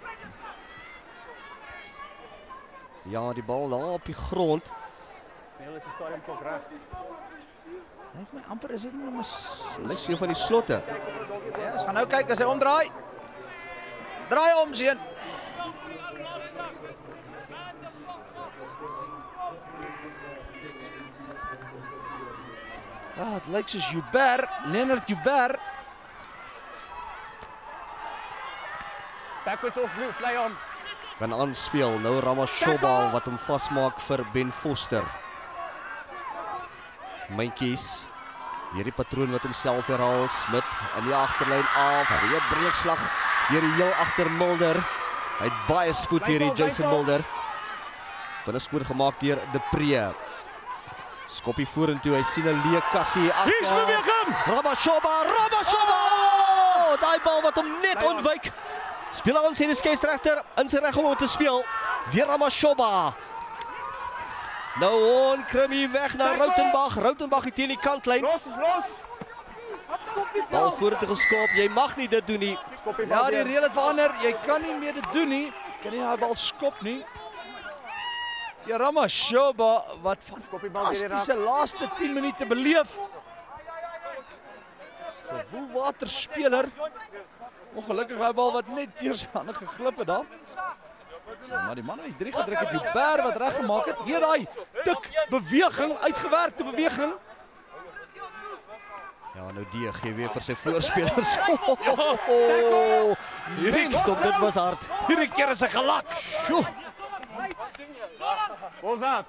Ja, die bal daar op die grond. Nee, hulle is die stadium klok reg. Dink my amper is dit nommer Lyk ses. so van die slotte. Ja, ons gaan nou kyk as hy omdraai. Draai om, seun. Ja, het lyk soos Joubert, Leonard Joubert. Backwards off blue, play on. Kan aanspeel. Nou Ramoshoba wat hom vasmaak vir Ben Foster. Myntjies. Hierdie patroon wat homself herhaal, Smit in die agterlyn af, weer breekslag deur die heel agter Mulder. Hy het baie spoed hierdie Jason Mulder. Van 'n skoon gemaak deur De Pre. Skoppie vorentoe, hy sien 'n leë kassie agter. Hier's beweging. Ramashoba, Ramashoba! Oh, daai bal wat hom net ontwyk. Speel aan sy skeieregter in sy reg om hom te speel. Weer Ramashoba. Nou on Krimmy weg na Rautenbach. Rautenbach het teen die kantlyn. Los is los. Bal vorentoe geskop. Jy mag nie dit doen nie. Koppie Ja, die reël het verander. Jy kan nie meer dit doen nie. Kan nie daai bal skop nie. Ja, Ramashoba wat fantastiese laaste tien minute beleef. So 'n woelwater speler. Ongelukkig daai bal wat net deur sy hande geglip het daar. So, maar die man het drie gedruk het, Joubert wat reg gemaak het. Weer daai tik beweging, uitgewerkte beweging. Ja, nou die gee weer vir sy voorspelers. Oh, stop, dit was hard. Hierdie keer is hy gelak. Sjoe. Bozat.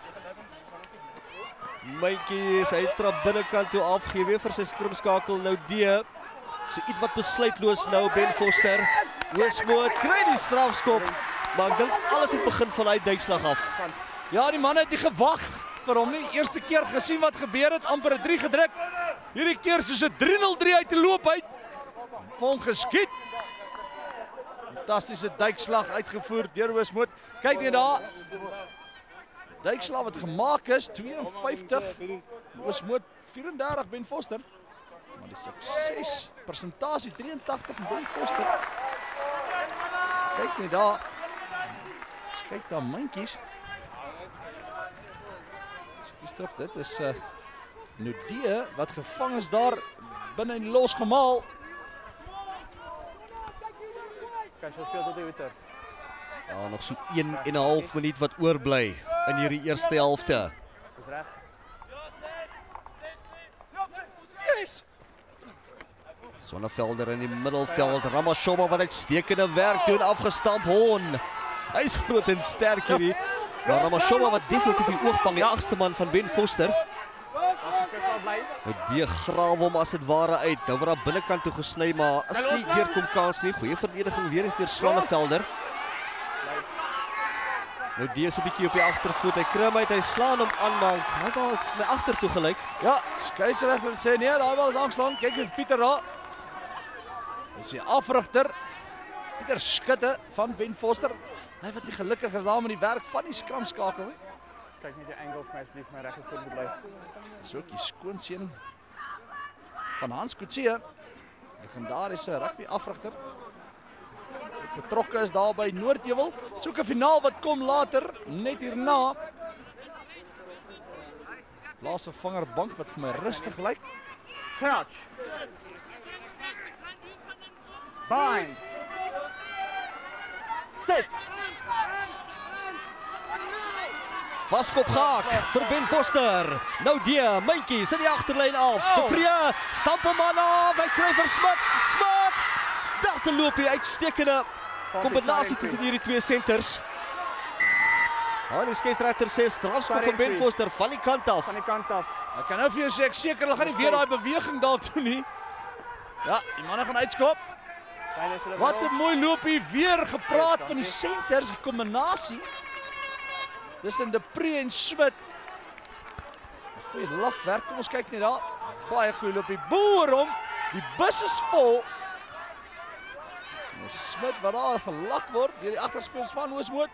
Mytjie, hy trap binnekant toe af, gee weer vir sy skrimskakel nou die. So iets wat besluitloos nou Ben Foster. Oosmoed kry die strafskop. Maar ek dink alles het begin van uit duikslag af. Ja, die man het nie gewag vir hom nie. Eerste keer gesien wat gebeur het, amper 'n drie gedruk. Hierdie keer soos 'n drie nul drie uit te loop uit. Vir hom geskiet. Fantastiese duikslag uitgevoer deur Oosmoed. Kyk net daar. Duikslag wat gemaak is, twee en vyftig. Oosmoed vyf en dertig, Ben Foster. Maar die sukses persentasie drie en tagtig en Ben Foster. Kyk net daar. Kyk daar myntjies. Skus tog, dit is 'n uh, Nudee wat gevang is daar binne en losgemaal. Kyk, so speel tot die witter. Ja, nog so een en 'n half minuut wat oorbly in hierdie eerste helfte. Dis reg. Sonnevelder in die middelveld, Ramashoba wat uitstekende werk doen, afgestamp Hon. Hy's groot en sterk hierdie. Ja, Ramashoba wat definitief die oog vang, die agste man van Ben Foster. Nou die grawe hom as dit ware uit. Nou word daar binnekant toe gesny, maar as nie deurkom kans nie. Goeie verdediging weer eens deur Sonnevelder. Nou die is 'n bietjie op die agtervoet. Hy kry hom uit, hy slaan hom aan, maar hy het al my agter toe gelyk. Ja, skeieregter sê nee, daai bal is aangeslaan. Kyk vir Pieter daar. Dis die afrigter. Pieter Skutte van Ben Foster. Hy wat nie gelukkig is daar met die werk van die skramskakel nie. Kyk net die angle vir my asseblief, my regter moet bly. Dis ook die skoonseun van Hans Kutse. Legendariese rugby afrigter. Betrokke is daar by Noordheuwel. Dis ook 'n finaal wat kom later, net hierna. Plaasvervanger bank wat vir my rustig lyk. Crouch. Bind. Sit. Vaskop gaak vir Ben Foster. Nou die myntjie sit die agterlyn af. De Pre stamp hom aan af. Hy kry vir Smit. Smit. Daar te loop hy uitstekende kombinasie tussen hierdie twee senters. Ja, die skeieregter sê strafskop vir Ben Foster van die kant af. Van die kant af. Ek kan nou vir jou sê ek seker hulle gaan nie weer daai beweging daar toe nie. Ja, die manne gaan uitskop. Wat 'n mooi loopie, weer gepraat van die senters, die kombinasie tussen De Pre en Smit. Goeie lakwerk, kom ons kyk net daar. Baie goeie loopie, boor hom. Die bus is vol. Smit wat daar gelak word deur die agterspelers van Oosmoed.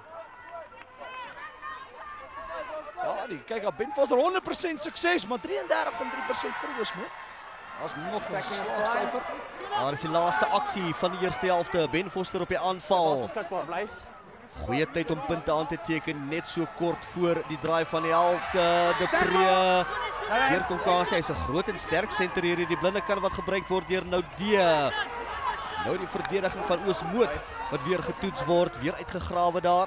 Ja, die kyk op Ben Foster honderd persent sukses, maar drie en dertig komma drie persent vir Oosmoed. Daar's nog 'n slagsyfer. Daar is die laaste aksie van die eerste helfte. Ben Foster op die aanval. Bly. Goeie tyd om punte aan te teken, net so kort voor die draai van die helfte. De Pre. Hier kom kans, hy's 'n groot en sterk senter hier, die blinde kan wat gebruik word deur Nudee. Nou die verdediging van Oosmoed wat weer getoets word, weer uitgegrawe daar.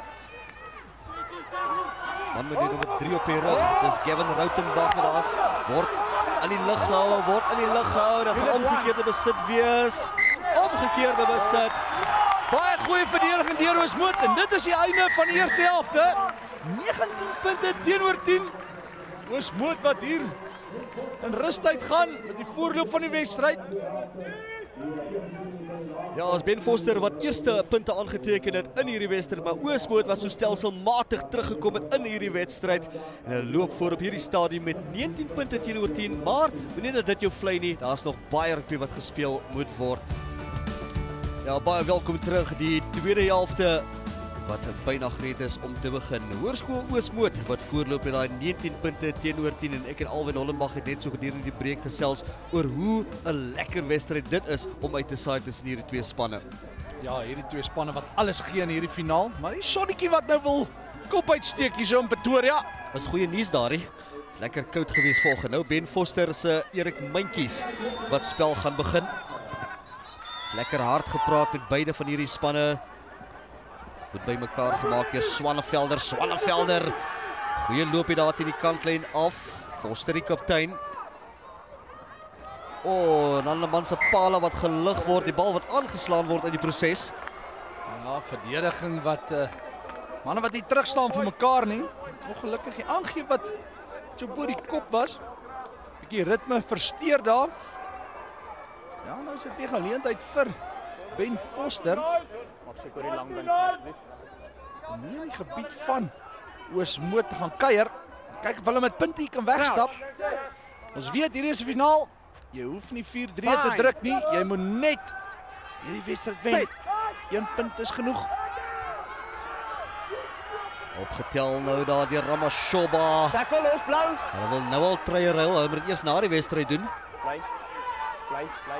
Man met die nommer drie op die rug, dis Gavin Rautenbach met daas, word aan die lug gehou, word in die lug gehou, dan gaan omgekeerde besit wees. Omgekeerde besit. Baie goeie verdediging deur Oosmoed en dit is die einde van die eerste helfte. negentien punte teenoor tien. Oosmoed wat hier in rustyd gaan met die voorloop van die wedstryd. Ja, as Ben Foster wat eerste punte aangeteken het in hierdie wedstryd, maar Oosmoed wat so stelselmatig teruggekom het in hierdie wedstryd. En hulle loop voor op hierdie stadium met negentien punte teenoor tien, maar moenie dat dit jou vlei nie, daar's nog baie rugby wat gespeel moet word. Ja, baie welkom terug, die tweede helfte wat byna gereed is om te begin. Hoërskool Oosmoed wat voorloop met daai negentien punte teenoor tien en ek en Alwin Hollenbach het net so gedurende die breek gesels oor hoe 'n lekker wedstryd dit is om uit te saai tussen hierdie twee spanne. Ja, hierdie twee spanne wat alles gee in hierdie finaal, maar die sonnetjie wat nou wil kop uitsteek hier so in Pretoria. Dis goeie nuus daarie. Is lekker koud gewees volgende. Nou Ben Foster se Erik Myntjies wat spel gaan begin. Is lekker hard gepraat met beide van hierdie spanne. Goed by mekaar gemaak deur Swanevelder. Swanevelder. Goeie loopie daar teen die kantlyn af. Foster die kaptein. O, oh, en ander man se pala wat gelig word, die bal wat aangeslaan word in die proses. Ja, verdediging wat uh, manne wat nie terugstaan vir mekaar nie. Ongelukkig nie aangee wat so bo die kop was. Bietjie ritme versteur daar. Ja, nou is dit weer geleentheid vir Ben Foster. Maak seker die lang bin asseblief. Om hier in die gebied van Oosmoed te gaan kuier. Kyk of hulle met punte hier kan wegstap. Ons weet hierdie is 'n finaal. Jy hoef nie vier drie te druk nie. Jy moet net hierdie wedstryd wen. Een punt is genoeg. Opgetel nou daar deur Ramashoba. Tackle los blou. Hulle wil nou al treie ruil. Hulle moet eers na die wedstryd doen. Bly. Bly, bly.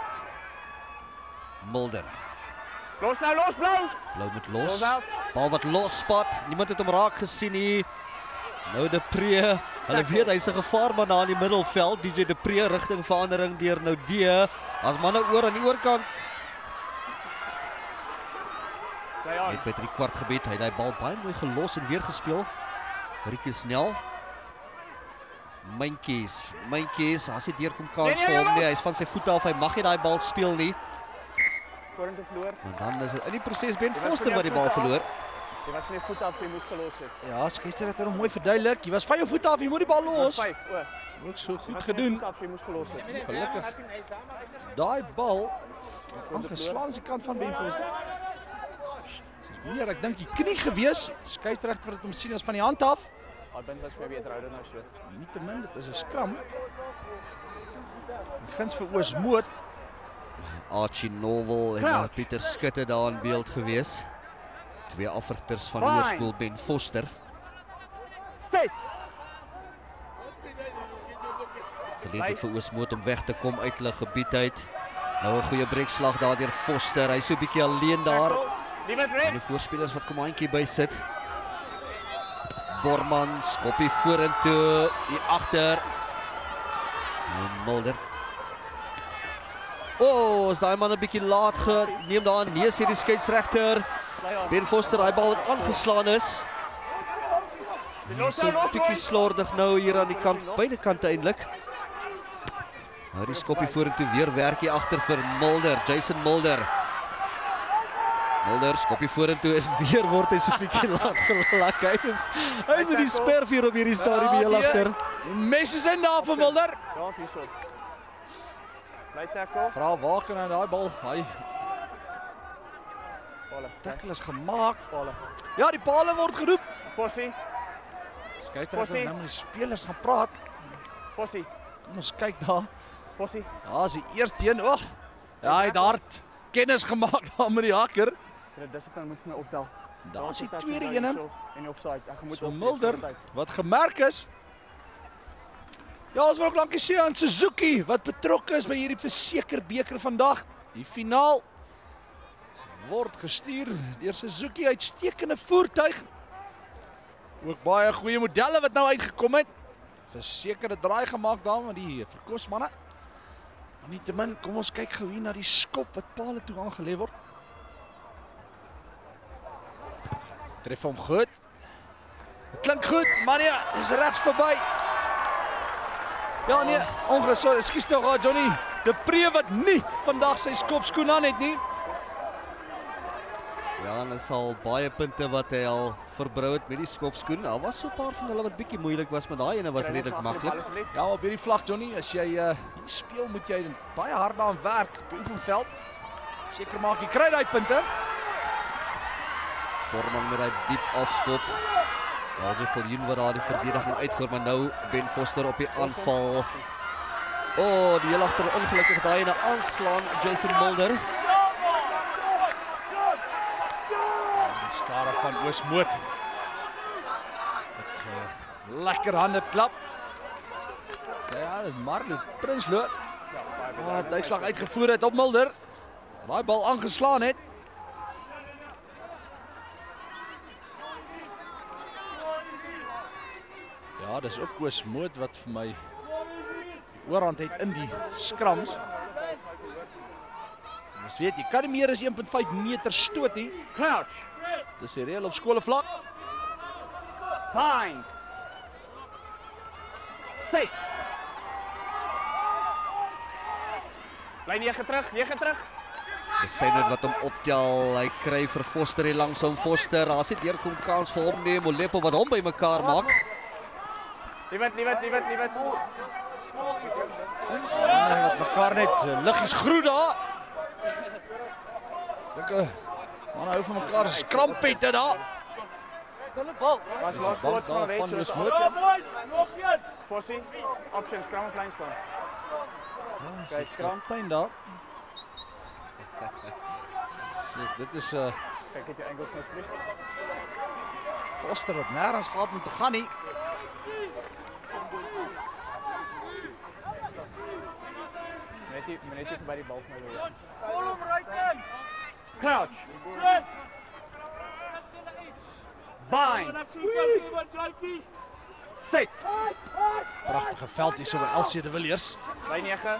Mulder. Los nou, los blou. Blou met los. Los out. Bal wat losspat. Niemand het hom raak gesien nie. Nou De Pre. Hulle weet hy's 'n gevaarman daar in die middelveld. D J De Pre rigting verandering deur nou D. As manne oor aan die oorkant. Bly aan. Net by drie kwart gebied. Hy het daai bal baie mooi gelos en weer gespeel. Rieke snel. Myntjies. Myntjies. As hy deurkom kans Nee, nee, vir hom nee, nie. Hy's van sy voete af. Hy mag nie daai bal speel nie. Vorentoe verloor. En dan is dit in die proses Ben Jy was Foster van wat die jou bal voete af. verloor. Jy was van die voet af, so jy moes gelos het. Ja, skeier het hom mooi verduidelik. Jy was van jou voet af, jy moet die bal los. vyf, o. Ook so Jy goed was van die gedoen. voet af, so jy moes gelos het. Gelukkig. Daai bal aangeslaan aan die kant van Ben Foster. Dis meer, ek dink die knie gewees. Skeieregter wat dit hom sien as van die hand af. Albin was weer beter houder nou so. Nietemin, dit is 'n skram. Guns vir Oosmoed. Archie Novel en uh, Pieter Skutte daar in beeld gewees. Twee afrigters van Hoërskool Ben Foster. Set. Geleentheid vir Oosmoed om weg te kom uit hulle gebied uit. Nou 'n goeie breekslag daar deur Foster. Hy's so 'n bietjie alleen daar. Niemand En red. die voorspelers wat kom handjie by sit. Borman skoppie vorentoe, hier agter. En Mulder. O, oh, is daai man 'n bietjie laat geneem daar. Nee, sê die skeieregter. Ben Foster, daai bal wat aangeslaan is. So 'n bietjie slordig nou hier aan die kant, beide kante eintlik. Nou die skoppie vorentoe weer werk hier agter vir Mulder, Jason Mulder. Mulder skoppie vorentoe en weer word hy so 'n bietjie laat gelak. Hy is hy is in die spervuur op hierdie stadium heel agter. Mes is in daar vir Mulder. Daar hierso. Bly tackle. Vra waar kan hy daai bal? Hy Palle. tackle is gemaak. Palle. Ja, die pale word geroep. Fossie. Skeieregter Fossie. nou met die spelers gaan praat. Fossie. Kom ons kyk daar. Fossie. Ja, is die eerste een. Ag. Ja, hy het hard kennis gemaak daar met die hakker. Jy dissipline moet my optel. Daar is die Daar tweede daar ene. hierso En die offsides. Ek moet So op Mulder wat gemerk is. Ja, ons wil ook dankie sê aan Suzuki wat betrokke is by hierdie verseker beker vandag. Die finaal word gestuur deur Suzuki, uitstekende voertuig. Ook baie goeie modelle wat nou uitgekom het. Versekerde draai gemaak daar met die verkoopsmanne. Maar nietemin, kom ons kyk gou hier na die skop wat pale toe aangelê word. Tref hom goed. Dit klink goed, maar nee, dis regs verby. Ja nee, ongesond, ekskuus tog aan Johnny. De Pre wat nie vandag sy skopskoen aan het nie. Ja, en is al baie punte wat hy al verbrou het met die skopskoen. Daar was so 'n paar van hulle wat bietjie moeilik was, maar daai ene was redelik maklik. Ja, op hierdie vlak, Johnny, as jy uh, hier speel, moet jy baie hard daaraan werk op die oefenveld. Seker maak jy kry daai punte. Borman met daai diep afskop. Alge Viljoen wat daar die verdediging uitvoer, maar nou Ben Foster op die aanval. O, oh, die heel agter ongelukkig daai ene aanslaan, Jason Mulder. Die skare van Oosmoed. Met uh, lekker hande klap. Ja, dit is Marlo Prinsloo. Wat oh, uitslag uitgevoer het op Mulder. Daai bal aangeslaan het. Ja, dis ook Oosmoed wat vir my oorhand het in die skrams. Ons weet, jy kan nie meer as een punt vyf meter stoot nie. Crouch. Dis die reël op skolevlak. Bind. Set. Lyn negen terug, negen terug. Dis sy net wat hom optel. Hy kry vir Foster hier langs hom. Foster, daar sit deurkom kans vir hom nie. Molepo wat hom bymekaar maak. Liewet, liewet, liewet, liewet. Nee, wat mekaar net liggies groet daar. Dink uh, man hou van mekaar skrampette daar. Was los Bank woord van daar Red. van Oosmoed. Fossie, option, skram of lyn staan. Ja, Kyk, skram. Kaptein daar. So, dit is uh, Kyk net jou engels asseblief. Foster wat nêrens gehad om te gaan nie. Net nie, net nie verby die bal van my wil. Crouch. Bind. Set. Pragtige veld hier so by L C de Villiers. Lyn negen.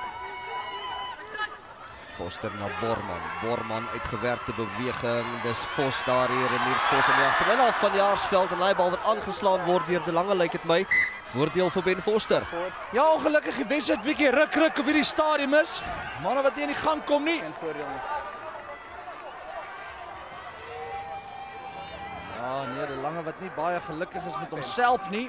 Foster na Borman. Borman uitgewerkte beweging. Dis Vos daar hier en hier Vos in die agterlyn af van Jaarsveld en hy bal wat aangeslaan word deur De Lange lyk dit my. Voordeel vir Ben Foster. Ja, ongelukkig die wedstryd bietjie ruk ruk op hierdie stadium is. Manne wat nie in die gang kom nie. En voordeel nie. Ja, nee, De Lange wat nie baie gelukkig is met homself nie.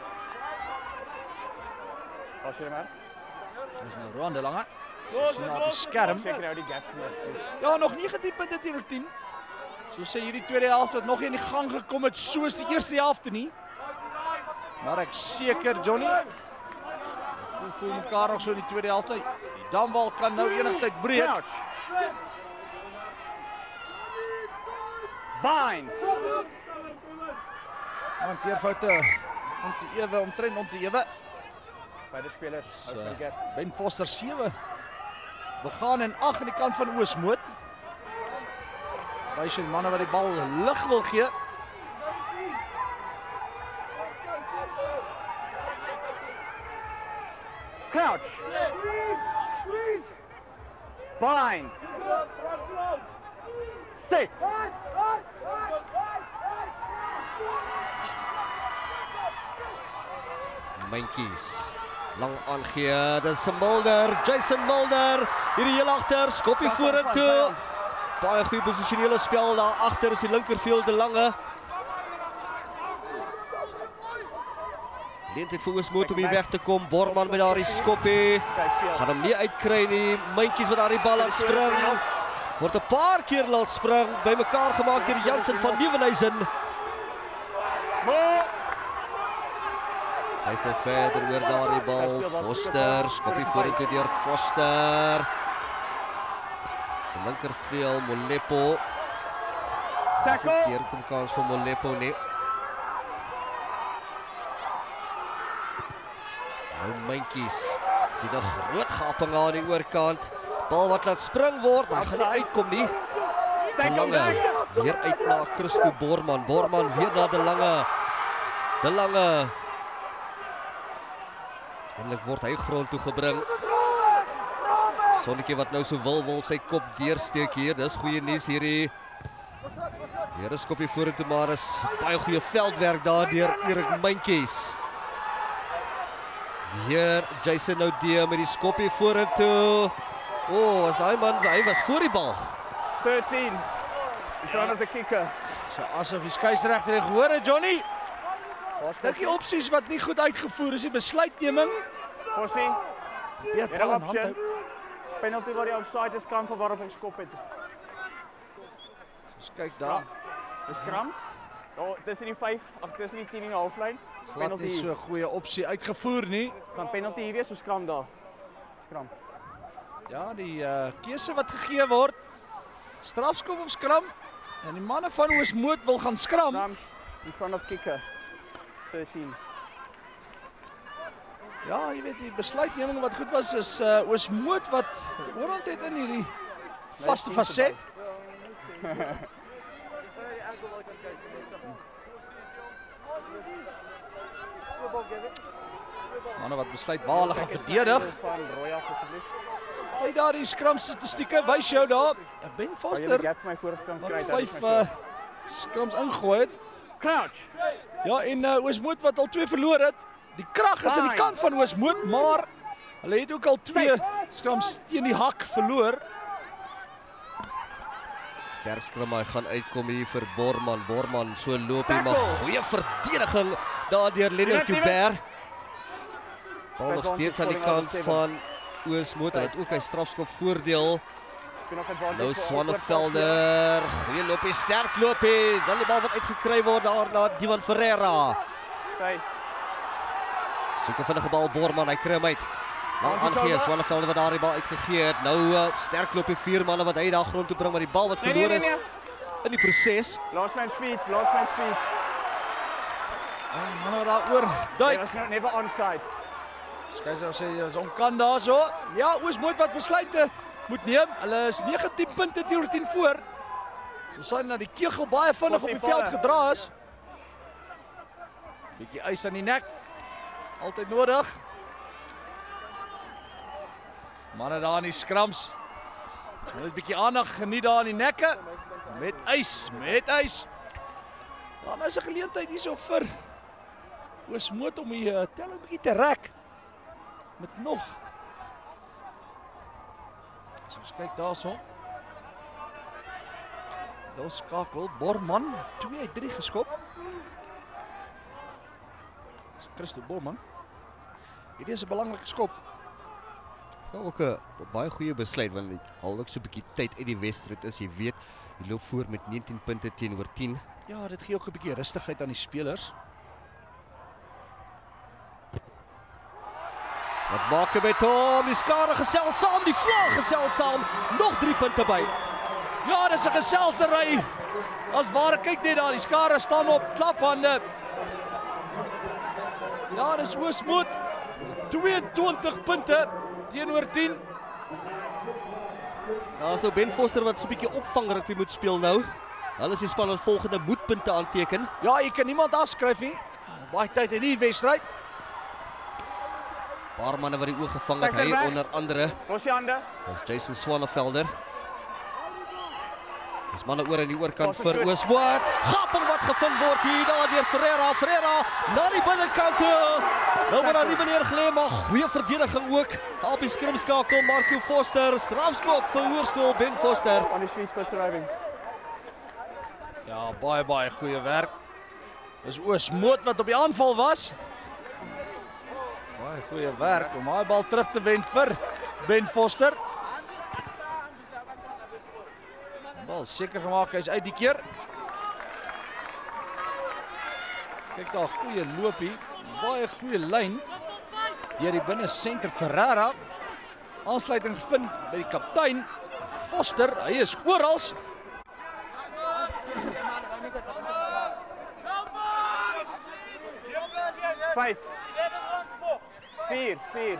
Pas jy maar. Dis nou Roan De Lange. Sien op die skerm. Seker nou die gap vir. Ja, nog negentien punte teenoor tien. So sê hierdie tweede helfte wat nog nie in die gang gekom het soos die eerste helfte nie. Maar ek seker Johnny. Voel voel mekaar nog so in die tweede helfte. Die damwal kan nou enigtyd breek. Crouch. Bind. Hanteerfoute om te ewe omtrent om te ewe. Beide spelers hou van die gap. Ben Foster sewe. Begaan en ag aan die kant van Oosmoed. Wys die manne wat die bal lig wil gee. Crouch. Bind. Set. Mentjies. Lang aangee. Dis Mulder, Jason Mulder. Hierdie heel agter, skoppie vorentoe. Baie goeie posisionele spel daar agter is die linkerveld De Lange. Leentheid vir Oosmoed om hier weg te kom. Borman met daardie skoppie. Gaan hom nie uitkry nie. Mentjies wat daardie bal aan spring. Word 'n paar keer laat spring. Bymekaar gemaak deur Jansen van Nieuwenhuizen. Hy gaan verder oor daardie bal. Foster, skoppie vorentoe deur Foster. Sy linkervleuel Molepo. Tackle. Hier kom kans vir Molepo nie. Nou Mentjies. Sien 'n groot gaping aan die oorkant. Bal wat laat spring word, maar gaan nie uitkom nie. De Lange weer uit na Christo Borman. Borman weer na De Lange. De Lange. Eindelik word hy grond toe gebring. Sonnetjie wat nou so wil wil sy kop deursteek hier. Dis goeie nuus hierdie. Hier is skoppie vorentoe, maar is baie goeie veldwerk daar deur Erik Mentjies. Weer Jason Oudee met die skoppie vorentoe. O, oh, was daai man, hy was voor die bal. dertien. In front of the kicker. So asof die skeieregter gehoor het, Johnny. Dink die opsies wat nie goed uitgevoer is, die besluitneming. Fossie. Ja, Enige option. Penalty waar die offside is, kan van waarop hy geskop het. Dus kyk daar. Dis kram. Ja, tussen die vyf, ag tussen die tien en die halflyn. Glad nie so 'n goeie opsie uitgevoer nie. Gaan penalty hier wees, so skram daar. Skram. Ja, die uh, keuse wat gegee word. Strafskop of skram. En die manne van Oosmoed wil gaan skram. Skram in front of kicker. dertien. Ja, jy weet die besluitneming wat goed was is uh, Oosmoed wat oral het in hierdie vaste faset. Manne wat besluit waar hulle gaan verdedig. Van rooi af asseblief. Hey daar die skram statistieke wys jou daar. Ben Foster Jy het my voorskram wat kry vyf uh, skrams ingegooi het. Crouch. Ja, en uh, Oosmoed wat al twee verloor het. Die krag is aan die kant van Oosmoed, maar hulle het ook al twee skrams teen die hak verloor. Sterk skram, hy gaan uitkom hier vir Borman. Borman so loop hy, maar goeie verdediging daar deur Lennard Joubert. Bal nog steeds aan die kant van Oosmoed. Hy het ook 'n strafskop voordeel. Nou Swanevelder, goeie loopie, sterk loopie. Dan die bal wat uitgekry word daar na Divan Ferreira. Soek 'n vinnige bal Borman, hy kry hom uit. Lang aangee, Swanevelder wat daar die bal uitgegee het. Nou uh, sterk loopie vier manne wat hy daar grond toe bring, maar die bal wat verloor is in die proses. Last man's feet, last man's feet. En manne daar oor duik. Hy was nou never onside. Kyk as hy is onkant daarso. Ja, Oosmoed wat besluite moet neem. Hulle is negentien punte teenoor tien voor. So sien dat die kegel baie vinnig op die veld gedra is. Bietjie ys aan die nek. Altyd nodig. Manne daar in die skrams. Hulle het bietjie aandag geniet daar in die nekke. Met ys, met ys. Dan is 'n geleentheid hierso vir Oosmoed om die uh, telling bietjie te rek. Met nog. So ons kyk daarso. Daar skakel Borman twee uit drie geskop. Dis Christo Borman. Hierdie is 'n belangrike skop. Ja, ook 'n baie goeie besluit want hy haal ook so 'n bietjie tyd uit die wedstryd is, jy weet. Hy loop voor met negentien punte teenoor tien. Ja, dit gee ook 'n bietjie rustigheid aan die spelers. Wat maak hy met hom? Die skare gesels saam, die vlag gesels saam. Nog drie punte by. Ja, dis 'n geselsery. As ware kyk net daar, die skare staan op klaphande. Ja, dis Oosmoed. tweeëntwintig punte teenoor tien. Daar is nou Ben Foster wat so 'n bietjie opvangrugby moet speel nou. Hulle is die span wat volgende moedpunte aanteken. Ja, jy kan niemand afskryf nie. Baie tyd in die wedstryd. Paar manne wat die oog gevang het, hy onder andere. Los die hande. Dis Jason Swanevelder. Dis manne oor aan die oorkant vir Oosmoed. Gaping wat gevind word hier daar deur Ferreira. Ferreira na die binnekant toe. Nou word daar nie meneer gelê, maar goeie verdediging ook. Op die skrimskakel Marco Foster, strafskop vir Hoërskool Ben Foster. On his feet first arriving. Ja, baie baie goeie werk. Dis Oosmoed wat op die aanval was. Baie goeie werk om daai bal terug te wen vir Ben Foster. Bal seker gemaak hy's uit die keer. Kyk daar, goeie loopie, baie goeie lyn. Deur die binne senter Ferreira. Aansluiting vind by die kaptein Foster, hy is oral. Vyf. Vier, vier.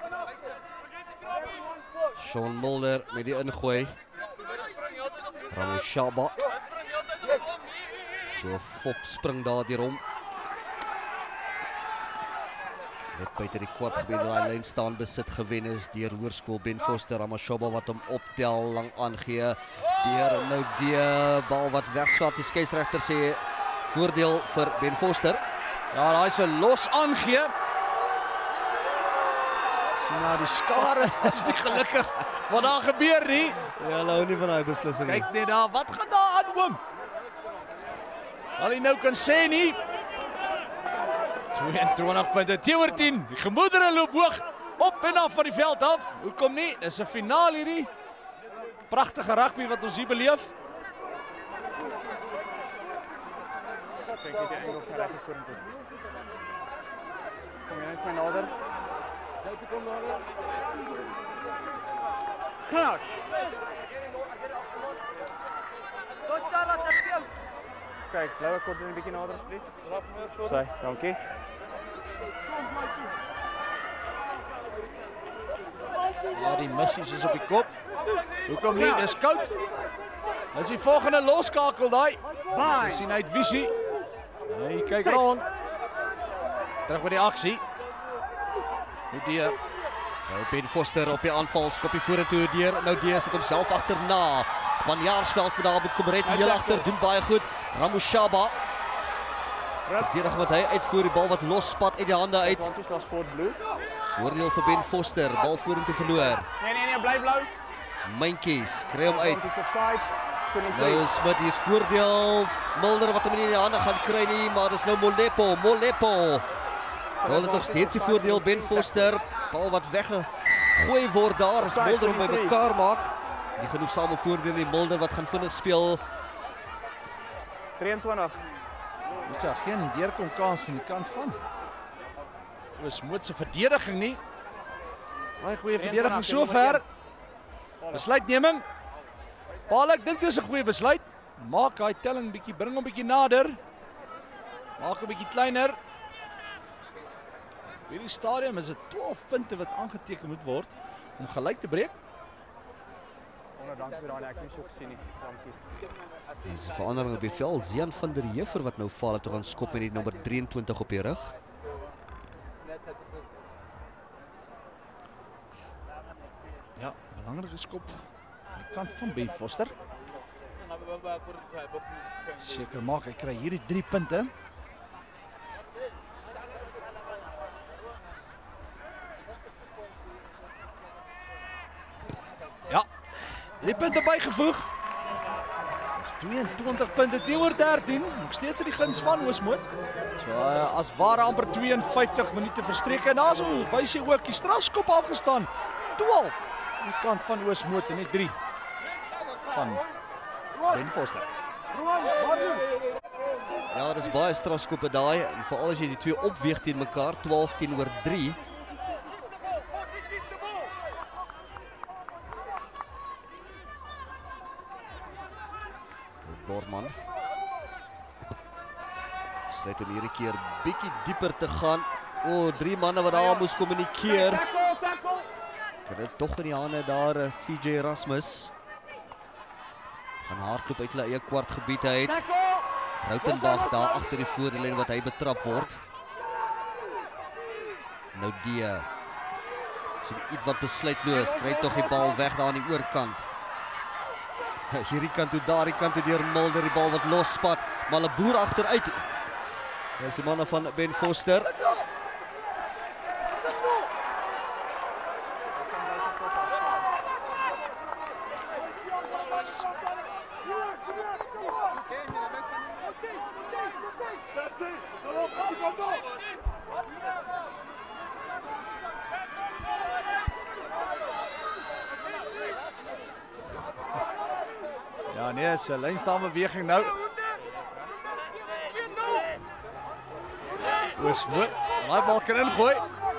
Sean Mulder met die ingooi. Ramoshaba. So Fop spring daar deur hom. Net buite die kwartgebied waar hy lyn staan besit gewen is deur Hoërskool Ben Foster. Ramoshaba wat hom optel, lang aangee. Deur nou die bal wat wegswaat. Die skeieregter sê voordeel vir Ben Foster. Ja, daai is 'n los aangee. Sien nou die skare, is nie gelukkig wat daar gebeur nie. Ja, hulle hou nie van daai beslissing nie. Kyk net daar, wat gaan daar aan oom? Sal hy nou kan sê nie. tweeëntwintig punte teenoor tien. Die gemoedere loop hoog op en af van die veld af. Hoekom nie? Dis 'n finaal hierdie. Pragtige rugby wat ons hier beleef. Kyk net die engel van reg vorentoe. Kom jy net my nader? Jy kom nader. Crouch. Tot Sarah, dat is jou. Kyk, blou kort 'n bietjie nader asseblief. Sorry, dankie. Ja, die missies is op die kop. Hoekom nie? Dis koud. Dis die volgende loskakel daai. Jy sien uit visie. Hy kyk rond. Terug by die aksie. Nou die Nou Ben Foster op die aanval, skop die vorentoe deur. Nou die sit homself agterna. Van Jaarsveld met daar met Komret heel agter, doen baie goed. Ramushaba. Verdedig wat hy uitvoer, die bal wat losspat uit die hande uit. Advantage was for blue. Voordeel vir Ben Foster, bal vorentoe verloor. Nee nee nee, bly blou. Myntjies, kry hom uit. Advantage offside. Nou Smit, hier is voordeel. Mulder wat hom nie in die hande gaan kry nie, maar dis nou Molepo, Molepo. Hulle het nog steeds die voordeel, Ben Foster. Bal wat weggegooi word daar, is Mulder om by mekaar maak. Nie genoegsame voordeel nie, Mulder wat gaan vinnig speel. drieëntwintig. Dis ja geen deurkom kans aan die kant van. Oos Moot se verdediging nie. Baie goeie verdediging sover. Besluitneming. Paul, ek dink dis 'n goeie besluit. Maak daai telling bietjie, bring hom bietjie nader. Maak hom bietjie kleiner. Hierdie stadium is dit twaalf punte wat aangeteken moet word om gelyk te breek. Oh, dankie Rani, ek het nie so gesien nie. Dankie. Dis 'n verandering op die veld. Zian van der Heever wat nou val het, toe gaan skop met die nommer drieëntwintig op die rug. Ja, belangrike skop aan die kant van Ben Foster. Seker maak hy kry hierdie drie punte. Ja, drie punte bygevoeg. Dis tweeëntwintig punte teenoor dertien. Nog steeds in die guns van Oosmoed. So uh, as ware amper twee en vyftig minute verstreek en daarso wys hy ook die strafskop afgestaan. twaalf aan die kant van Oosmoed en net drie van Ben Foster. Ja, dis baie strafskoppe daai en veral as jy die twee opweeg teen mekaar, twaalf teenoor drie. Borman. Besluit om hierdie keer bietjie dieper te gaan. O, oh, drie manne wat daar moes kommunikeer. Kry dit tog in die hande daar C J Erasmus. Gaan hardloop uit hulle eie kwartgebied uit. Rautenbach daar agter die voorlyn wat hy betrap word. Nou die so iets wat besluitloos, kry tog die bal weg daar aan die oorkant. Hierdie kant toe, daardie kant toe deur Mulder, die bal wat losspat, maar hulle boer agteruit. Dis die manne van Ben Foster. Ja nee, dis 'n lynstaanbeweging nou. Oosmoed, daai bal kan ingooi.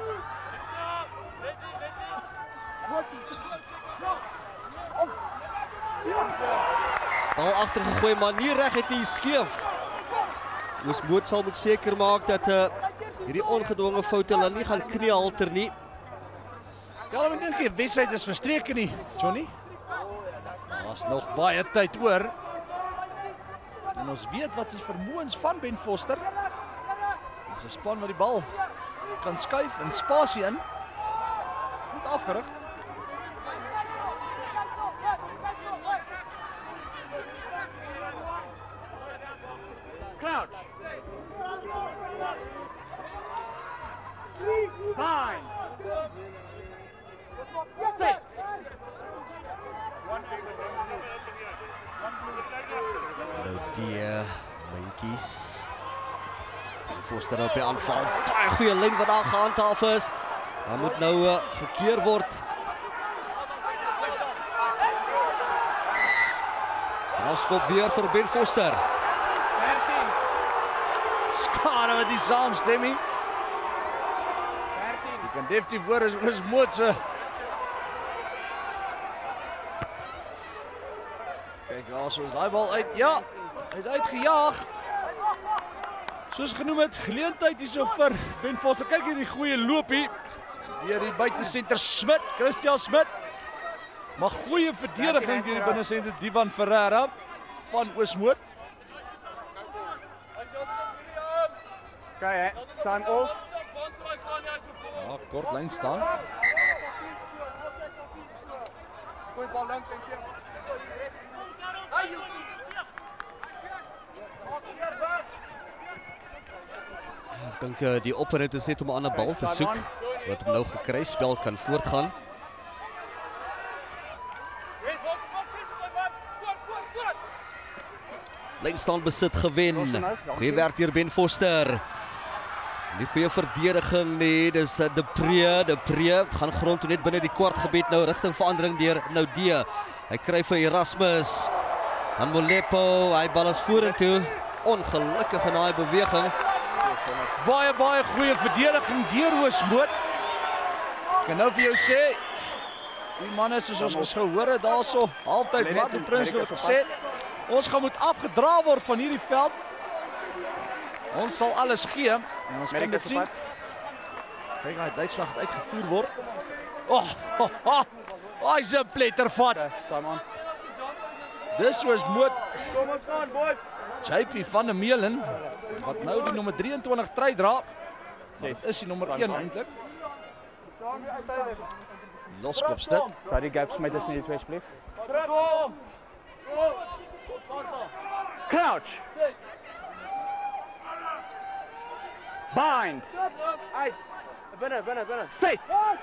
Bal agtergegooi, maar nie reg het nie, skeef. Oosmoed sal moet seker maak dat uh, hierdie ongedwonge foute hulle nie gaan kniehalter nie. Ja, ek dink die wedstryd is verstreke nie, Johnny. Daar's nog baie tyd oor. En ons weet wat die vermoëns van Ben Foster. Dis 'n span wat die bal kan skuif en spasie in. Goed afgerig. Crouch. Fine. Die Myntjies. Foster op die aanval. Baie goeie lyn wat daar gehandhaaf is. Daar moet nou uh, gekeer word. Strafskop weer vir Ben Foster. Skade met die saamstemming. Jy kan definitief hoor is Wismoed se. Kyk, daar so is daai bal uit. Ja, hy's uitgejaag. Soos genoem het, geleentheid hierso vir Ben Foster. Kyk hierdie goeie loopie. Weer die buitesenter Smit, Christian Smit. Maar goeie verdediging deur die binnesenter Divan Ferreira van Wismoed. Okay, time off. Ja, kort lyn staan. Goeie bal langs en sien. Ek dink uh, die opponent is net om 'n ander bal te soek. Wat hom nou gekry, spel kan voortgaan. Lynstand besit gewen. Goeie werk deur Ben Foster. Die goeie verdediging nee, dis uh, De Pre, De Pre gaan grond toe net binne die kwartgebied nou rigting verandering deur nou D. Hy kry vir Erasmus. Dan Molepo, hy bal is vorentoe. Ongelukkig in daai beweging. Baie baie goeie verdediging deur Wismoed. Ek kan nou vir jou sê, die manne soos ons ons gehoor het daarso, halftyd wat die Prins het gesê, ons gaan moet afgedra word van hierdie veld. Ons sal alles gee en ons kan dit sien. Kyk, hy uitslag het uitgevoer word. Oh, oh, oh. Hy's 'n plettervat. Come on. Dis Wismoed. Kom ons gaan, boys. J P van der Meulen wat nou die nommer drieëntwintig trui dra. Dit is die nommer een eintlik. Loskopstuk. Daai gap smit tussen die twee asseblief. Crouch. Bind. Uit. Binne, binne, binne. Set.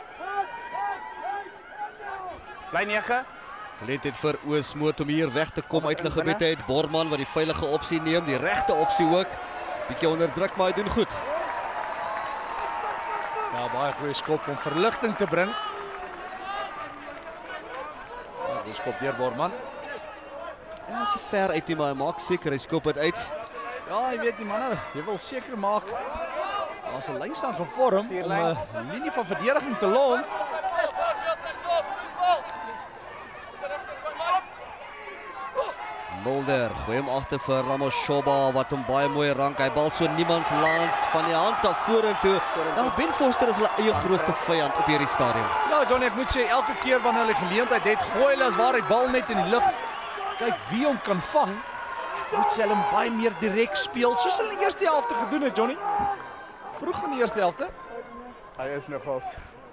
Bly nege. Geleentheid vir Wismoed om hier weg te kom uit hulle gebied uit. Borman wat die veilige opsie neem, die regte opsie ook. Bietjie onderdruk, maar hy doen goed. Ja, baie goeie skop om verligting te bring. Ja, die skop deur Borman. Ja, so ver uit nie, maar hy maak seker hy skop dit uit. Ja, jy weet die manne, jy wil seker maak daar's 'n lyn staan gevorm om 'n linie van verdediging te lont. Mulder, gooi hom agter vir Ramoshoba wat hom baie mooi rank. Hy bal so niemands land van die hand af vorentoe. Ja, Ben Foster is hulle eie grootste vyand op hierdie stadium. Ja, Johnny, ek moet sê elke keer wanneer hulle geleentheid het, gooi hulle as waar hy bal net in die lug. Kyk wie hom kan vang. Ek moet sê hulle hom baie meer direk speel soos hulle in die eerste helfte gedoen het, Johnny. Vroeg in die eerste helfte. Hy is nogals.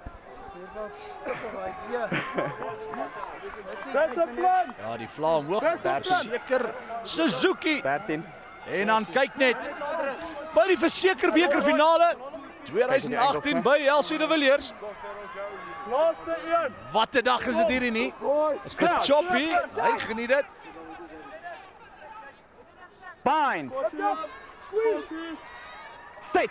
Dis 'n plan. Ja, die vlaam hoog. Verseker Suzuki. dertien. En dan kyk net by die verseker bekerfinale twintig agttien by Elsie de Villiers. Laaste een. Wat 'n dag is dit hierdie nie. Is vir Choppy. Hy geniet dit. Bind. Set.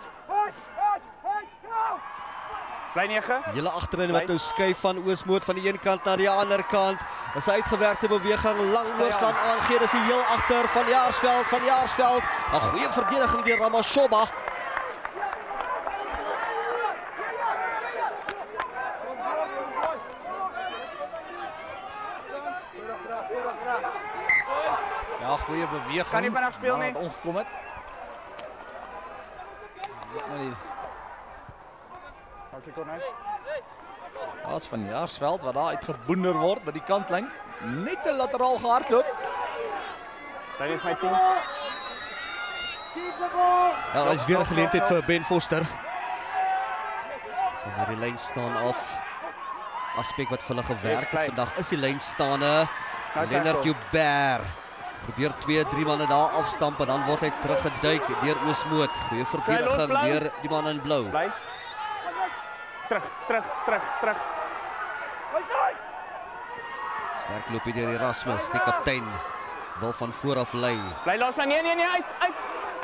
Bly nege. Julle agterin wat nou skuif van Wismoed van die een kant na die ander kant. Dis 'n uitgewerkte beweging, lang oorslaan aangee. Dis die heel agter van Jaarsveld, van Jaarsveld. 'n Goeie verdediging deur Ramoshoba. Ja, goeie beweging. Kan nie vandag speel nie. Wat ongekom het. Nou die As ek kon nou. As van Jaarsveld wat daar uitgeboender word by die kantlyn. Net 'n lateraal gehardloop. Dit is my team. Ja, is weer 'n geleentheid vir Ben Foster. Van hierdie lyn staan af. Aspek wat vir hulle gewerk het vandag is die lynstaande. Lennard Joubert probeer twee, drie manne daar afstamp en dan word hy teruggeduik deur Wismoed. Goeie verdediging deur die man in blou. Bly. Terug, terug, terug, terug. Sterk loopie deur Erasmus, die kaptein. wil van vooraf lei. Bly los lyn. Nee, nee, nee, uit, uit.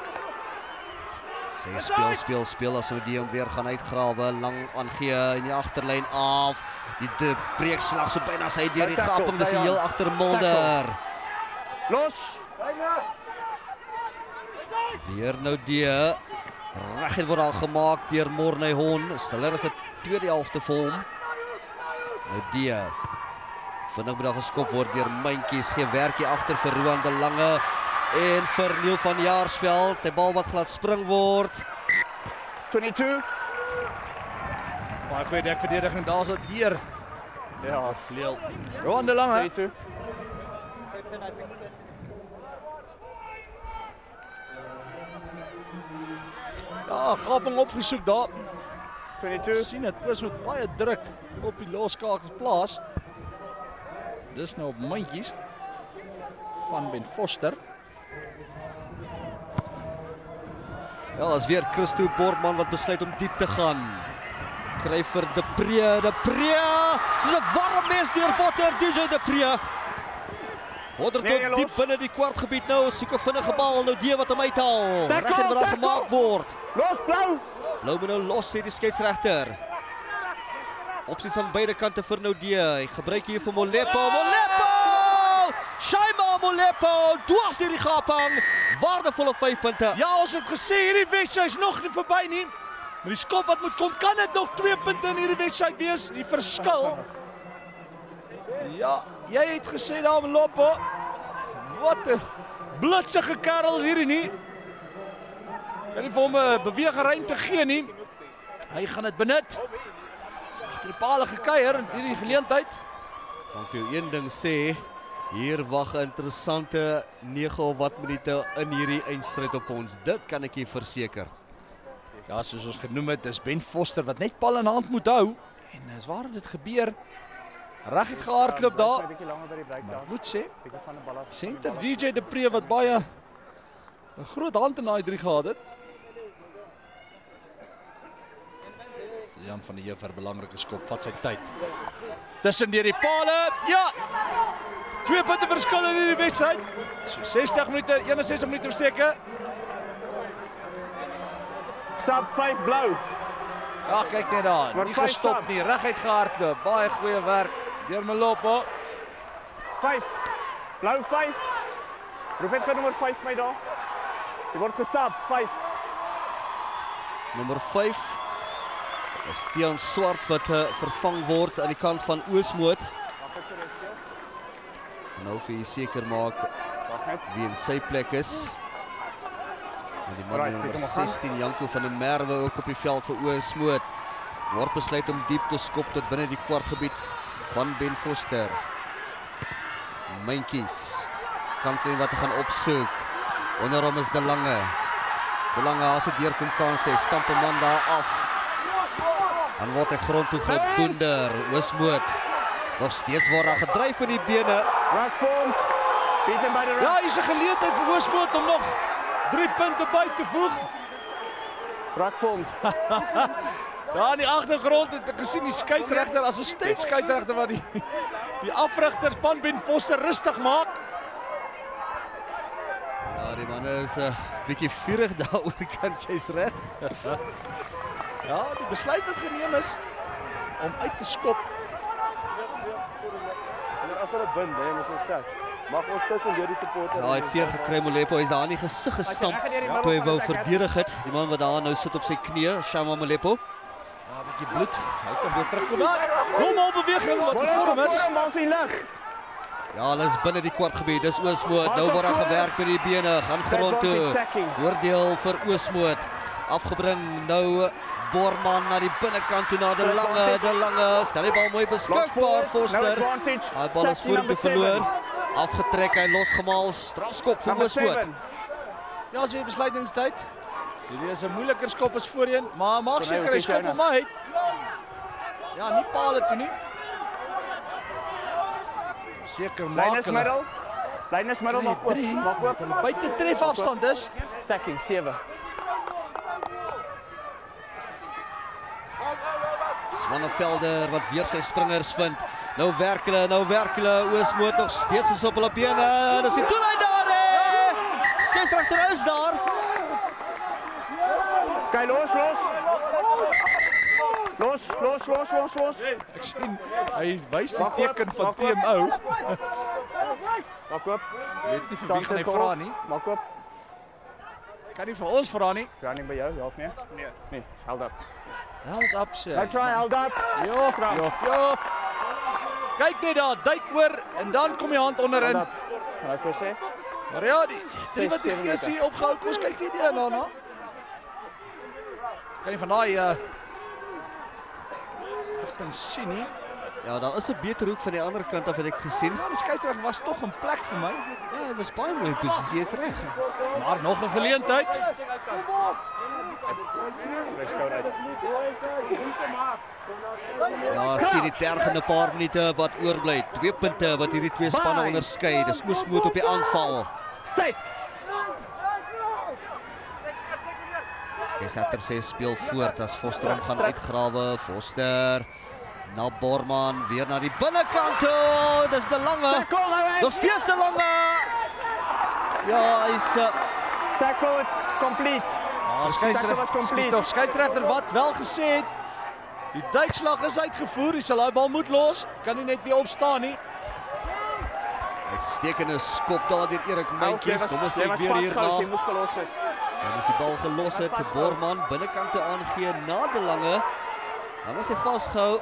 Sy speel, speel, speel as hoe die hom weer gaan uitgrawe, lang aangee in die agterlyn af. Die de breekslag so byna sy deur die gaping, dis heel agter Mulder. Los. Weer nou die reg word al gemaak deur Morney Hon. Stillerige tweede helfte vir hom. Nou die vinnig moet daar geskop word deur Myntjies, gee werkie agter vir Roan de Lange en vir Neil van Jaarsveld. Die bal wat glad spring word. twenty-two. Baie goeie dek verdediging, daar is dit deur. Ja, Vleuel. Roan de Lange. twenty-two. Ja, gaping opgesoek daar. twenty-two. Sien dit, Oos met baie druk op die loskakels plaas. Dis nou op Myntjies van Ben Foster. Ja, as weer Christo Borgman wat besluit om diep te gaan. Kry vir De Pre, De Pre. Dis 'n warm mes deur Potter, D J De Pre. Vorder Nee, tot los. diep binne die kwartgebied nou, soek 'n vinnige bal, nou die wat hom uithaal. Tackle, Reg en wat daar tackle. gemaak word. Los, blou. Blou moet nou los, sê die skeieregter. Opsies aan beide kante vir Naudee. Hy gebruik hier vir Molepo. Molepo! Shaima Molepo, dwars deur die gaping. Waardevolle vyf punte. Ja, ons het gesê hierdie wedstryd is nog nie verby nie. Met die skop wat moet kom, kan dit nog twee punte in hierdie wedstryd wees. Die verskil. Ja, jy het gesê daar Molepo. Wat 'n blitsige kerel is hierdie nie. Kan nie vir hom 'n beweegruimte gee nie. Hy gaan dit benut. Agter die pale gekuier in hierdie geleentheid. Gaan vir jou een ding sê, hier wag 'n interessante nege of wat minute in hierdie eindstryd op ons. Dit kan ek jou verseker. Ja, soos ons genoem het, is Ben Foster wat net bal in hand moet hou. En dis waar dit gebeur. Reg het gehardloop daar. 'n bietjie langer by die Maar breakdown. ek moet sê, Bietjie van 'n bal af. senter D J De Pre wat baie 'n groot hand in daai drie gehad het. Jan van der Heever vir 'n belangrike skop, vat sy tyd. Tussen deur die pale. Ja. Twee punte verskil in hierdie wedstryd. So sestig minute, eenensestig minute verseker. Sub vyf blou. Ja, kyk net daar. Maar Nie vyf gestop stap. nie, reguit gehardloop. Baie goeie werk deur Melopo. vyf. Blou vyf. Roep net gou nommer vyf vir my daar. Die word gesub vyf. Nommer vyf is Tiaan Swart wat uh, vervang word aan die kant van Oosmoed. Nou vir jy seker maak Wag net. wie in sy plek is. En die man Alright, nummer kyk hom gaan. sestien, Janko van der Merwe, ook op die veld vir Oosmoed. Word besluit om diep te skop tot binne die kwartgebied van Ben Foster. Myntjies. Kantlyn wat hy gaan opsoek. Onder hom is De Lange. De Lange as dit deurkom kans te stamp 'n man daar af. Dan word hy grond toe gedonder. Oosmoed. Nog steeds word daar gedryf met die bene. Rakfond. Beat him by the Ja, rack. hier is 'n geleentheid vir Oosmoed om nog drie punte by te voeg. Rakfond. Daar in die agtergrond het ek gesien die skeieregter as 'n steeds skeieregter wat die die afrigters van Ben Foster rustig maak. Ja, die man is 'n uh, bietjie vurig daaroor, kan jy's reg. Ja, die besluit wat geneem is om uit te skop. As hulle wen, hè, moet ons sê. Mag ons tussen deur die supporters. Ja, hy het seer gekry, Molepo, hy is daar in die gesig gestamp toe hy wou verdedig het. Die man wat daar nou sit op sy knie, Shama Molepo. Ja, 'n bietjie bloed. Hy kan weer terugkom. Daar. Normaal beweging wat gevorm is. Bal in lig. Ja, hulle is binne die kwartgebied. Dis Oosmoed. Nou word daar gewerk met die bene. Gaan grond toe. Voordeel vir Oosmoed. Afgebring nou Borgman na die binnekant toe na De Lange. De Lange stel die bal mooi beskikbaar. Foster. Hy bal is vorentoe verloor. Afgetrek, hy losgemaal. Strafskop vir Oosmoed. Ja, as weer besluitingstyd. Hierdie is 'n moeiliker skop as voorheen, maar maak seker hy skop hom uit. Ja, nie paal toe nie. Seker maak Lynus middel. Lynus middel maak oop. Maak oop. Hulle buite tref afstand is. Sacking sewe. Swanevelder wat weer sy springers vind. Nou werk hulle, nou werk hulle. Oosmoed nog steeds is op hulle bene. Dis die doellyn daar. Hè. Skeieregter is daar. Kyk los, los. Los, los, los, los, los. Ek sien hy wys die Maak teken oop, van maak T M O. Maak oop. Weet nie vir wie gaan hy vra nie. Maak oop. Kan nie vir ons vra nie. Running by jou, ja of nee? Nee. Nee, held up. Held up sê. Nou try, held up. Ja, ja, ja. Kyk net daar, duik oor en dan kom die hand onderin. Held up. Gaan hy vir sê? Maar ja, die drie wat die sewe gees hier opgehou, kom ons kyk weer die daarna. Kan nie van daai uh rigting sien nie. Ja, daar is 'n beter hoek van die ander kant af wat ek gesien. Ja, die skeieregter was tog 'n plek vir my. Ja, hy was baie mooi posisie, is reg. Maar nog 'n geleentheid. Ja, sien die tergende paar minute wat oorbly. Twee punte wat hierdie twee spanne onderskei. Dis Oosmoed op die aanval. Set. Skeieregter sê speel voort as Foster hom gaan uitgrawe. Foster na Borman, weer na die binnekant toe. Dis De Lange. Nog steeds De Lange. Ja, hy's uh, Tackle complete. Ah, skeieregter tog skeieregter wat wel gesê het. Die duikslag is uitgevoer. Hy sal daai bal moet los. Kan nie net weer opstaan nie. uitstekende skop daar deur Erik Mentjies. Kom ons kyk weer hierna. Hy moes gelos het. En as die bal gelos het, Borman binnekant toe aangee na De Lange. Dan was hy vasgehou.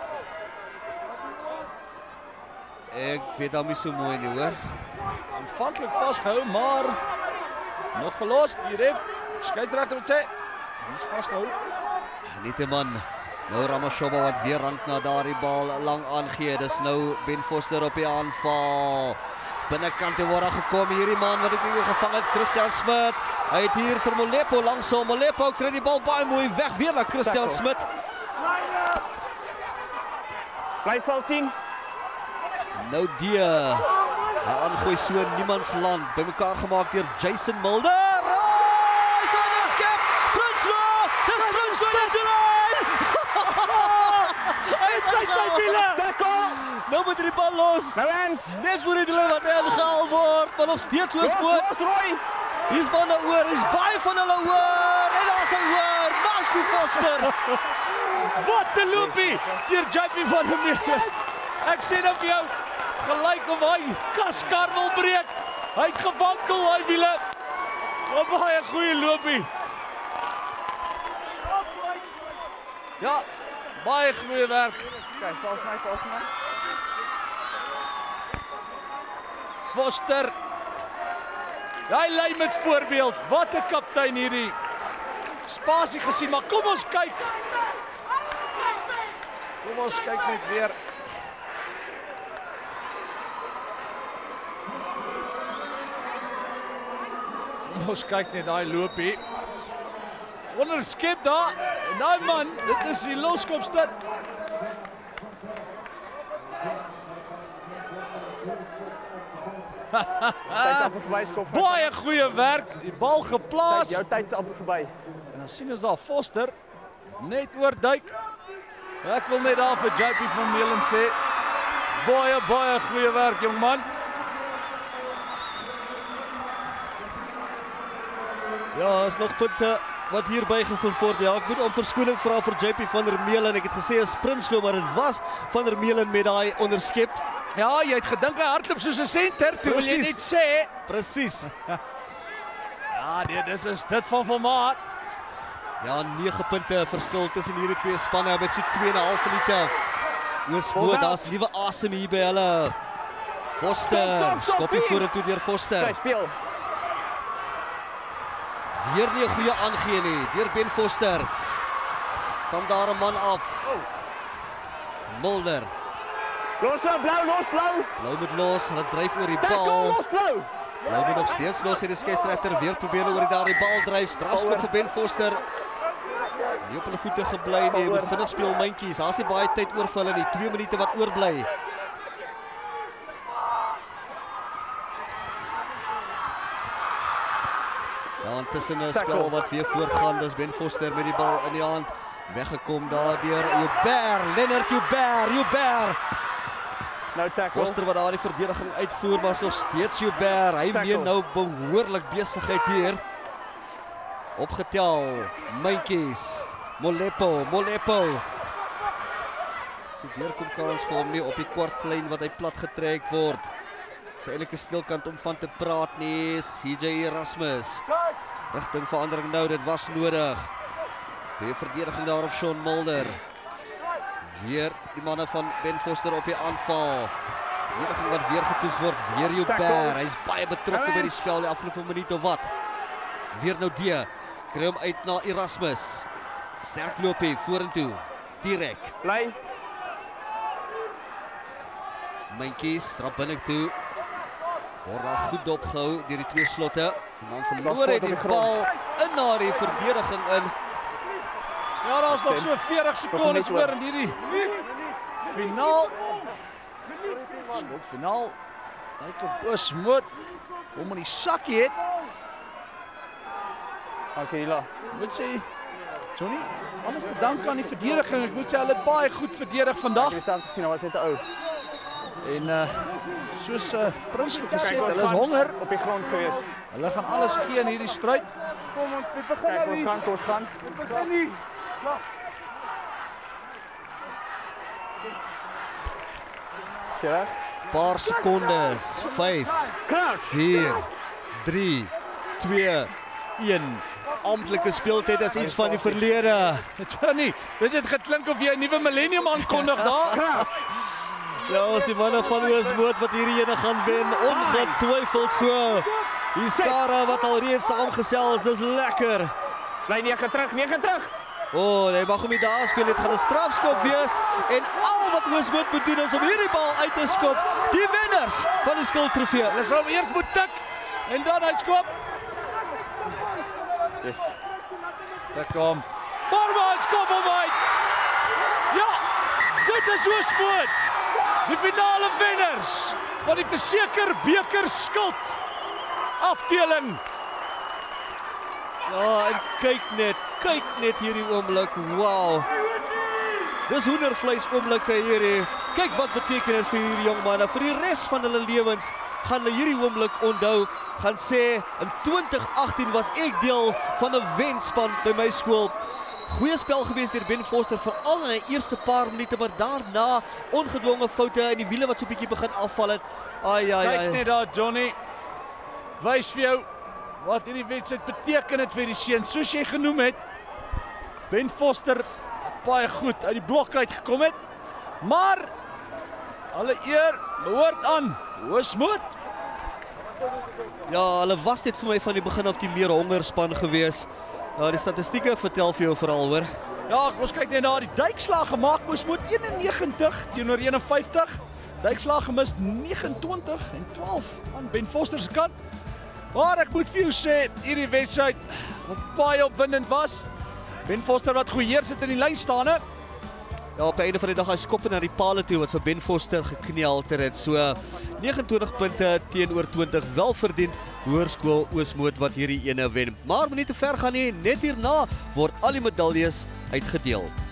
Ek weet dan nie so mooi nie, hoor. Aanvanklik vasgehou, maar nog gelos. Die ref, skeieregter wat sê, hy is vasgehou. Nieteman. Nou Ramashoba wat weer rank na daardie bal lang aangee. Dis nou Ben Foster op die aanval. Binnekant toe word gekom hierdie man wat ek hier gevang het, Christian Smit. Hy het hier vir Molepo langs hom. Molepo kry die bal baie mooi weg weer na Christian Smit. Bly val tien. Nou die hy aangooi so in niemands land. Bymekaar gemaak deur Jason Mulder. Oh, hy sal onderskep. Prinsloo. Dis Prinsloo die lyn. Hy het sy wiele. Nou moet die bal los. Nou eens. Net voor die lyn wat ingehaal word, maar nog steeds so spoor. Hier's bal nou oor. Hier's baie van hulle oor. En daar's hy oor. Marco Foster. Wat 'n loopie deur J P van der Meer. Ek sê nou vir jou, gelyk of hy kaskar wil breek. Hy het gewankel daai wiele. Wat baie goeie loopie. Ja, baie goeie werk. Kyk, val vir my, val vir my. Foster. Hy lei met voorbeeld. Wat 'n kaptein hierdie. Spasie gesien, maar kom ons kyk. Kom ons kyk net weer. Kom ons kyk net daai loopie. Onderskep daar. En daai man, dit is die loskopstad. Tyd amper verby skop. Baie goeie werk. Die bal geplaas. Jou tyd is amper verby. En dan sien ons daar Foster net oorduik. Ek wil net daar vir J P van Meulen sê, baie baie goeie werk jong man. Ja, is nog punte wat hier bygevoeg word. Ja, ek moet om verskoning vra vir J P van der Meulen. Ek het gesê is Prinsloo, maar dit was van der Meulen met daai onderskep. Ja, jy het gedink hy hardloop soos 'n senter, toe wil jy net sê. Presies. Ja, nee, dis is dit van formaat. Ja, nege punte verskil tussen hierdie twee spanne. Ek sien twee en 'n half minute. Oosmoed, daar's nuwe asem hier by hulle. Foster, skoppie vorentoe deur Foster. Kyk, speel. Weer nie 'n goeie aangee nie, deur Ben Foster. Stam daar 'n man af. Mulder. Los nou, blou, los, blou. Blou moet los, hulle dryf oor die Tackle, bal. los, blou. Blou moet nog steeds los, en die skeieregter weer probeer oor die daardie bal dryf. Strafskop vir Ben Foster. Nie op hulle voete gebly nie, moet vinnig speel Mentjies. Daar's nie baie tyd oor vir hulle nie, twee minute wat oorbly. Ja, intussen 'n spel wat weer voortgaan. Dis Ben Foster met die bal in die hand. Weggekom daar deur Joubert, Lennard Joubert, Joubert. Nou tackle. Foster wat daar die verdediging uitvoer, maar nog steeds Joubert. Hy Tackle. meen nou behoorlik besigheid hier. Opgetel, Myntjies, Molepo, Molepo. Sy deurkom kans vir hom nie op die kwartlyn wat hy plat getrek word. Sy eintlik 'n stilkant om van te praat nie, C J Erasmus. Rigting verandering nou, dit was nodig. Weer verdediging daar op Sean Mulder. Weer die manne van Ben Foster op die aanval. Verdediging wat weer getoets word, weer Joubert. Hy is baie betrokke by die spel die afgelope minuut of wat. Weer nou die, kry hom uit na Erasmus. Sterk loopie, vorentoe, direk. Bly. Myntjies, trap binne toe. Word daar goed dopgehou deur die twee slotte. En dan verloor hy die bal in na die verdediging in. Ja, daar is nog so veertig sekondes oor in hierdie finaal. Slot finaal. Lyk op Oosmoed hom in die sakkie het. Okay, Hila. Ek moet sê, Johnny, alles te dank aan die verdediging. Ek moet sê, hulle het baie goed verdedig vandag. Ek het self gesien, hy was net te ou. En uh, soos uh, Prins ook gesê, Kyk, ons hulle is gaan honger. op die grond gewees. Hulle gaan alles gee in hierdie stryd. Kom ons, dit begin Kyk, ons gaan, ons gaan. Dit begin nie. Sê reg? Paar sekondes. vyf, Crouch. vier, drie, twee, een. Amptelike speeltyd is iets van die verlede. Johnny, dit het geklink of jy 'n nuwe millennium aankondig daar. Ja, ons die manne van Oosmoed wat hierdie ene gaan wen, ongetwyfeld so. Die skare wat al reeds saamgesels, dis lekker. Bly negen terug, negen terug. O, oh, hy mag hom nie daar speel, dit gaan 'n strafskop wees. En al wat Oosmoed moet doen is om hierdie bal uit te skop. Die wenners van die skildtrofee. Hulle sal hom eers moet tik en dan uitskop. Yes. Daar kom. Barman skop hom uit. Ja, dit is Oosmoed. Die finale wenners van die Verseker Beker Skild afdeling. Ja, en kyk net, kyk net hierdie oomblik. Wow. Dis hoendervleis oomblikke hierdie. Kyk wat beteken dit vir hierdie jong manne. Vir die res van hulle lewens gaan hulle hierdie oomblik onthou. Gaan sê, in twintig agttien was ek deel van 'n wenspan by my skool. Goeie spel gewees deur Ben Foster, veral in die eerste paar minute, maar daarna ongedwonge foute en die wiele wat so 'n bietjie begin afval het. Ai ai Kyk ai. net daar, Johnny. Wys vir jou wat hierdie wedstryd beteken het vir die seuns. Soos jy genoem het, Ben Foster het baie goed uit die blok uitgekom het. Maar alle eer behoort aan Oosmoed. Ja, hulle was net vir my van die begin af die meer hongerspan gewees. Ja, die statistieke vertel vir jou veral, hoor. Ja, ons kyk net na die duikslag gemaak. Oosmoed eenennegentig teenoor een en vyftig. Duikslag gemis negenentwintig en twaalf aan Ben Foster se kant. Maar ek moet vir jou sê, hierdie wedstryd wat baie opwindend was. Ben Foster wat goeie heers het in die lyn staan, hè. Ja, op die einde van die dag hy skoppe na die pale toe wat vir Ben Foster geknel het. So negenentwintig punte teenoor twintig, welverdiend Hoërskool Oosmoed wat hierdie ene wen. Maar moenie te ver gaan nie, net hierna word al die medaljes uitgedeel.